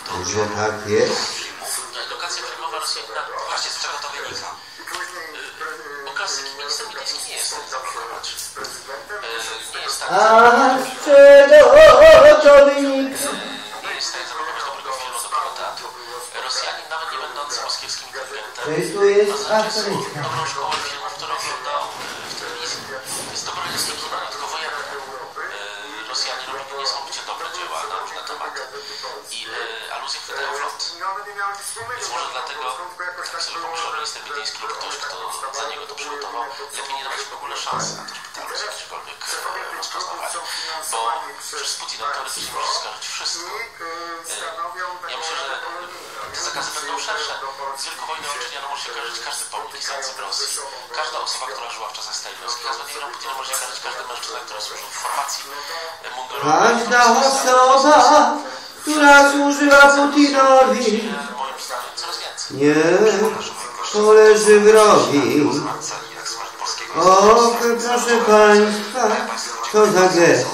Edukacja filmowa Rosjanina, właśnie z czego to wynika? Bo klasyki minister Miliński nie jest w stanie zablokować. Nie jest w stanie zablokować. Z czego to wynika? Nie jest w stanie zablokować dobrego filmu, dobrego teatru. Rosjanin, nawet nie będący moskiewskim inteligentem, Tu jest Afryka. dobrą szkołę filmów, które oglądał w telewizji. Jest dobrodziejskie kino, nie tylko wojenne. Rosjanie robili niesamowicie dobre dzieła na różne tematy. I aluzje chwytają w lot. Więc może dlatego, tak sobie pomyślał minister Miliński lub ktoś, kto za niego to przygotował, lepiej nie dawać w ogóle szansy na to, żeby te aluzje gdziekolwiek rozpoznawali. Bo przez Putina teoretycznie może skarżyć wszystko. Ja myślę, że te zakazy będą szersze. Z Wielkowojny Olczynianą może się karżyć każdy pomnik istniejący w Rosji. Każda osoba, która żyła w czasach stalinowskich, a z Władimirem Putinem może się karżyć każdy mężczyzna, który służył w formacji mundurowej. Każda osoba, która służyła Putinowi, Moim zdaniem coraz więcej. nie poleży wrogi. O, proszę Państwa, co za gest.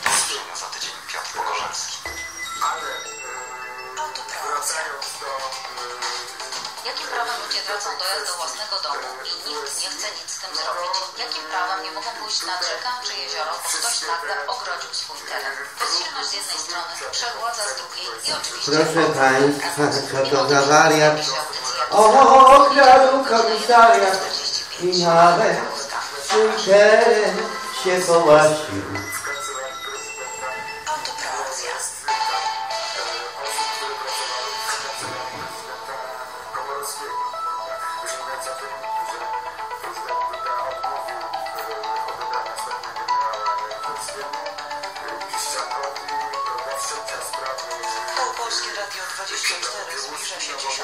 Jakim prawem ludzie tracą dojazd do własnego domu i nikt nie chce nic z tym zrobić? Jakim prawem nie mogą pójść nad rzekę czy jezioro, bo ktoś nagle ogrodził swój teren? Bezsilność z jednej strony, wszechwładza z drugiej i oczywiście... Proszę Państwa, co to za wariat? Okradł komisariat i nawet swój teren się połasił. Polskie Radio 24 zbliża się 10.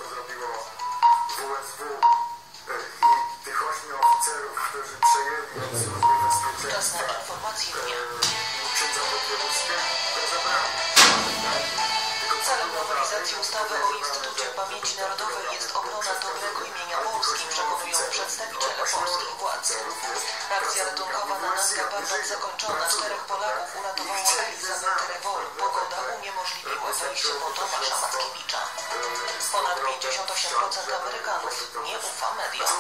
Czas na informacje dnia. Celem nowelizacji ustawy o Instytucie Pamięci Narodowej jest obrona dobrego imienia Polski, przekonują przedstawiciele polskich władz. Akcja ratunkowa na Nanga Parbat zakończona. 4 Polaków uratowało Elizabeth Rewol. Pogoda uniemożliwiła wejście po Tomasza Mackiewicza. Ponad 58% Amerykanów nie ufa mediom.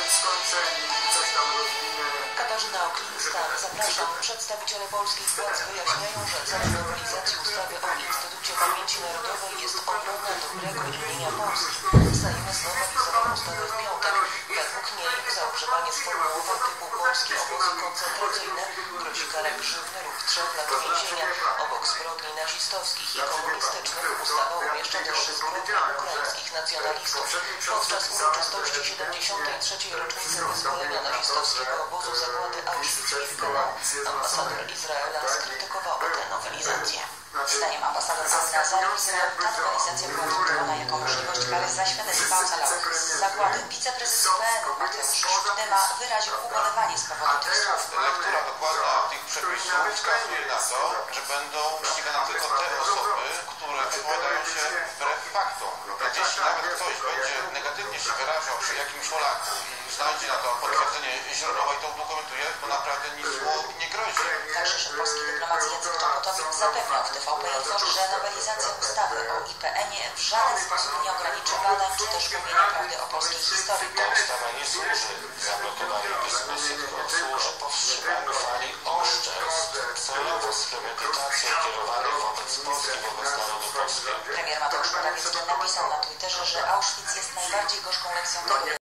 Katarzyna Oklińska, zapraszam. Przedstawiciele polskich władz wyjaśniają, że celem nowelizacji ustawy o Instytucie Pamięci Narodowej jest obrona dobrego imienia Polski. Sejm znowelizował ustawę w piątek. Według niej za używanie sformułowań typu polskie obozy koncentracyjne grozi kara grzywny lub 3 lat więzienia. Obok zbrodni nazistowskich i komunistycznych ustawa umieszcza też zbrodnie ukraińskich nacjonalistów. Podczas uroczystości 73. rocznicy wyzwolenia nazistowskiego obozu zagłady Auschwitz-Birkenau ambasador Izraela skrytykowała tę nowelizację. Zdaniem ambasador Nazarów ta nowelizacja była traktowana jako możliwość kary za świadectwa ocalałych. zagłady. Wiceprezes IPN-u Mateusz Sztyma wyraził ubolewanie z powodu tych słów. Lektura dokładna tych przepisów wskazuje na to, że będą ścigane tylko te osoby, które wypowiadają się wbrew faktom. Więc jeśli nawet ktoś będzie negatywnie się wyrażał przy jakimś Polaku i znajdzie na to potwierdzenie źródłowe i to udokumentuje, to naprawdę nic mu nie grozi. Także szef polskiej dyplomacji Jacek Czaputowicz zapewniał w TVP Info, że nowelizacja ustawy o IPN-ie w żaden sposób nie ograniczy badań czy też mówienia prawdy o polskiej historii. Ta ustawa nie służy zablokowaniu dyskusji, tylko służy powstrzymaniu fali oszczerstw celowo z premedytacją kierowanych wobec Polski, wobec narodu polskiego. Premier Mateusz Morawiecki napisał na Twitterze, że Auschwitz jest najbardziej gorzką lekcją tego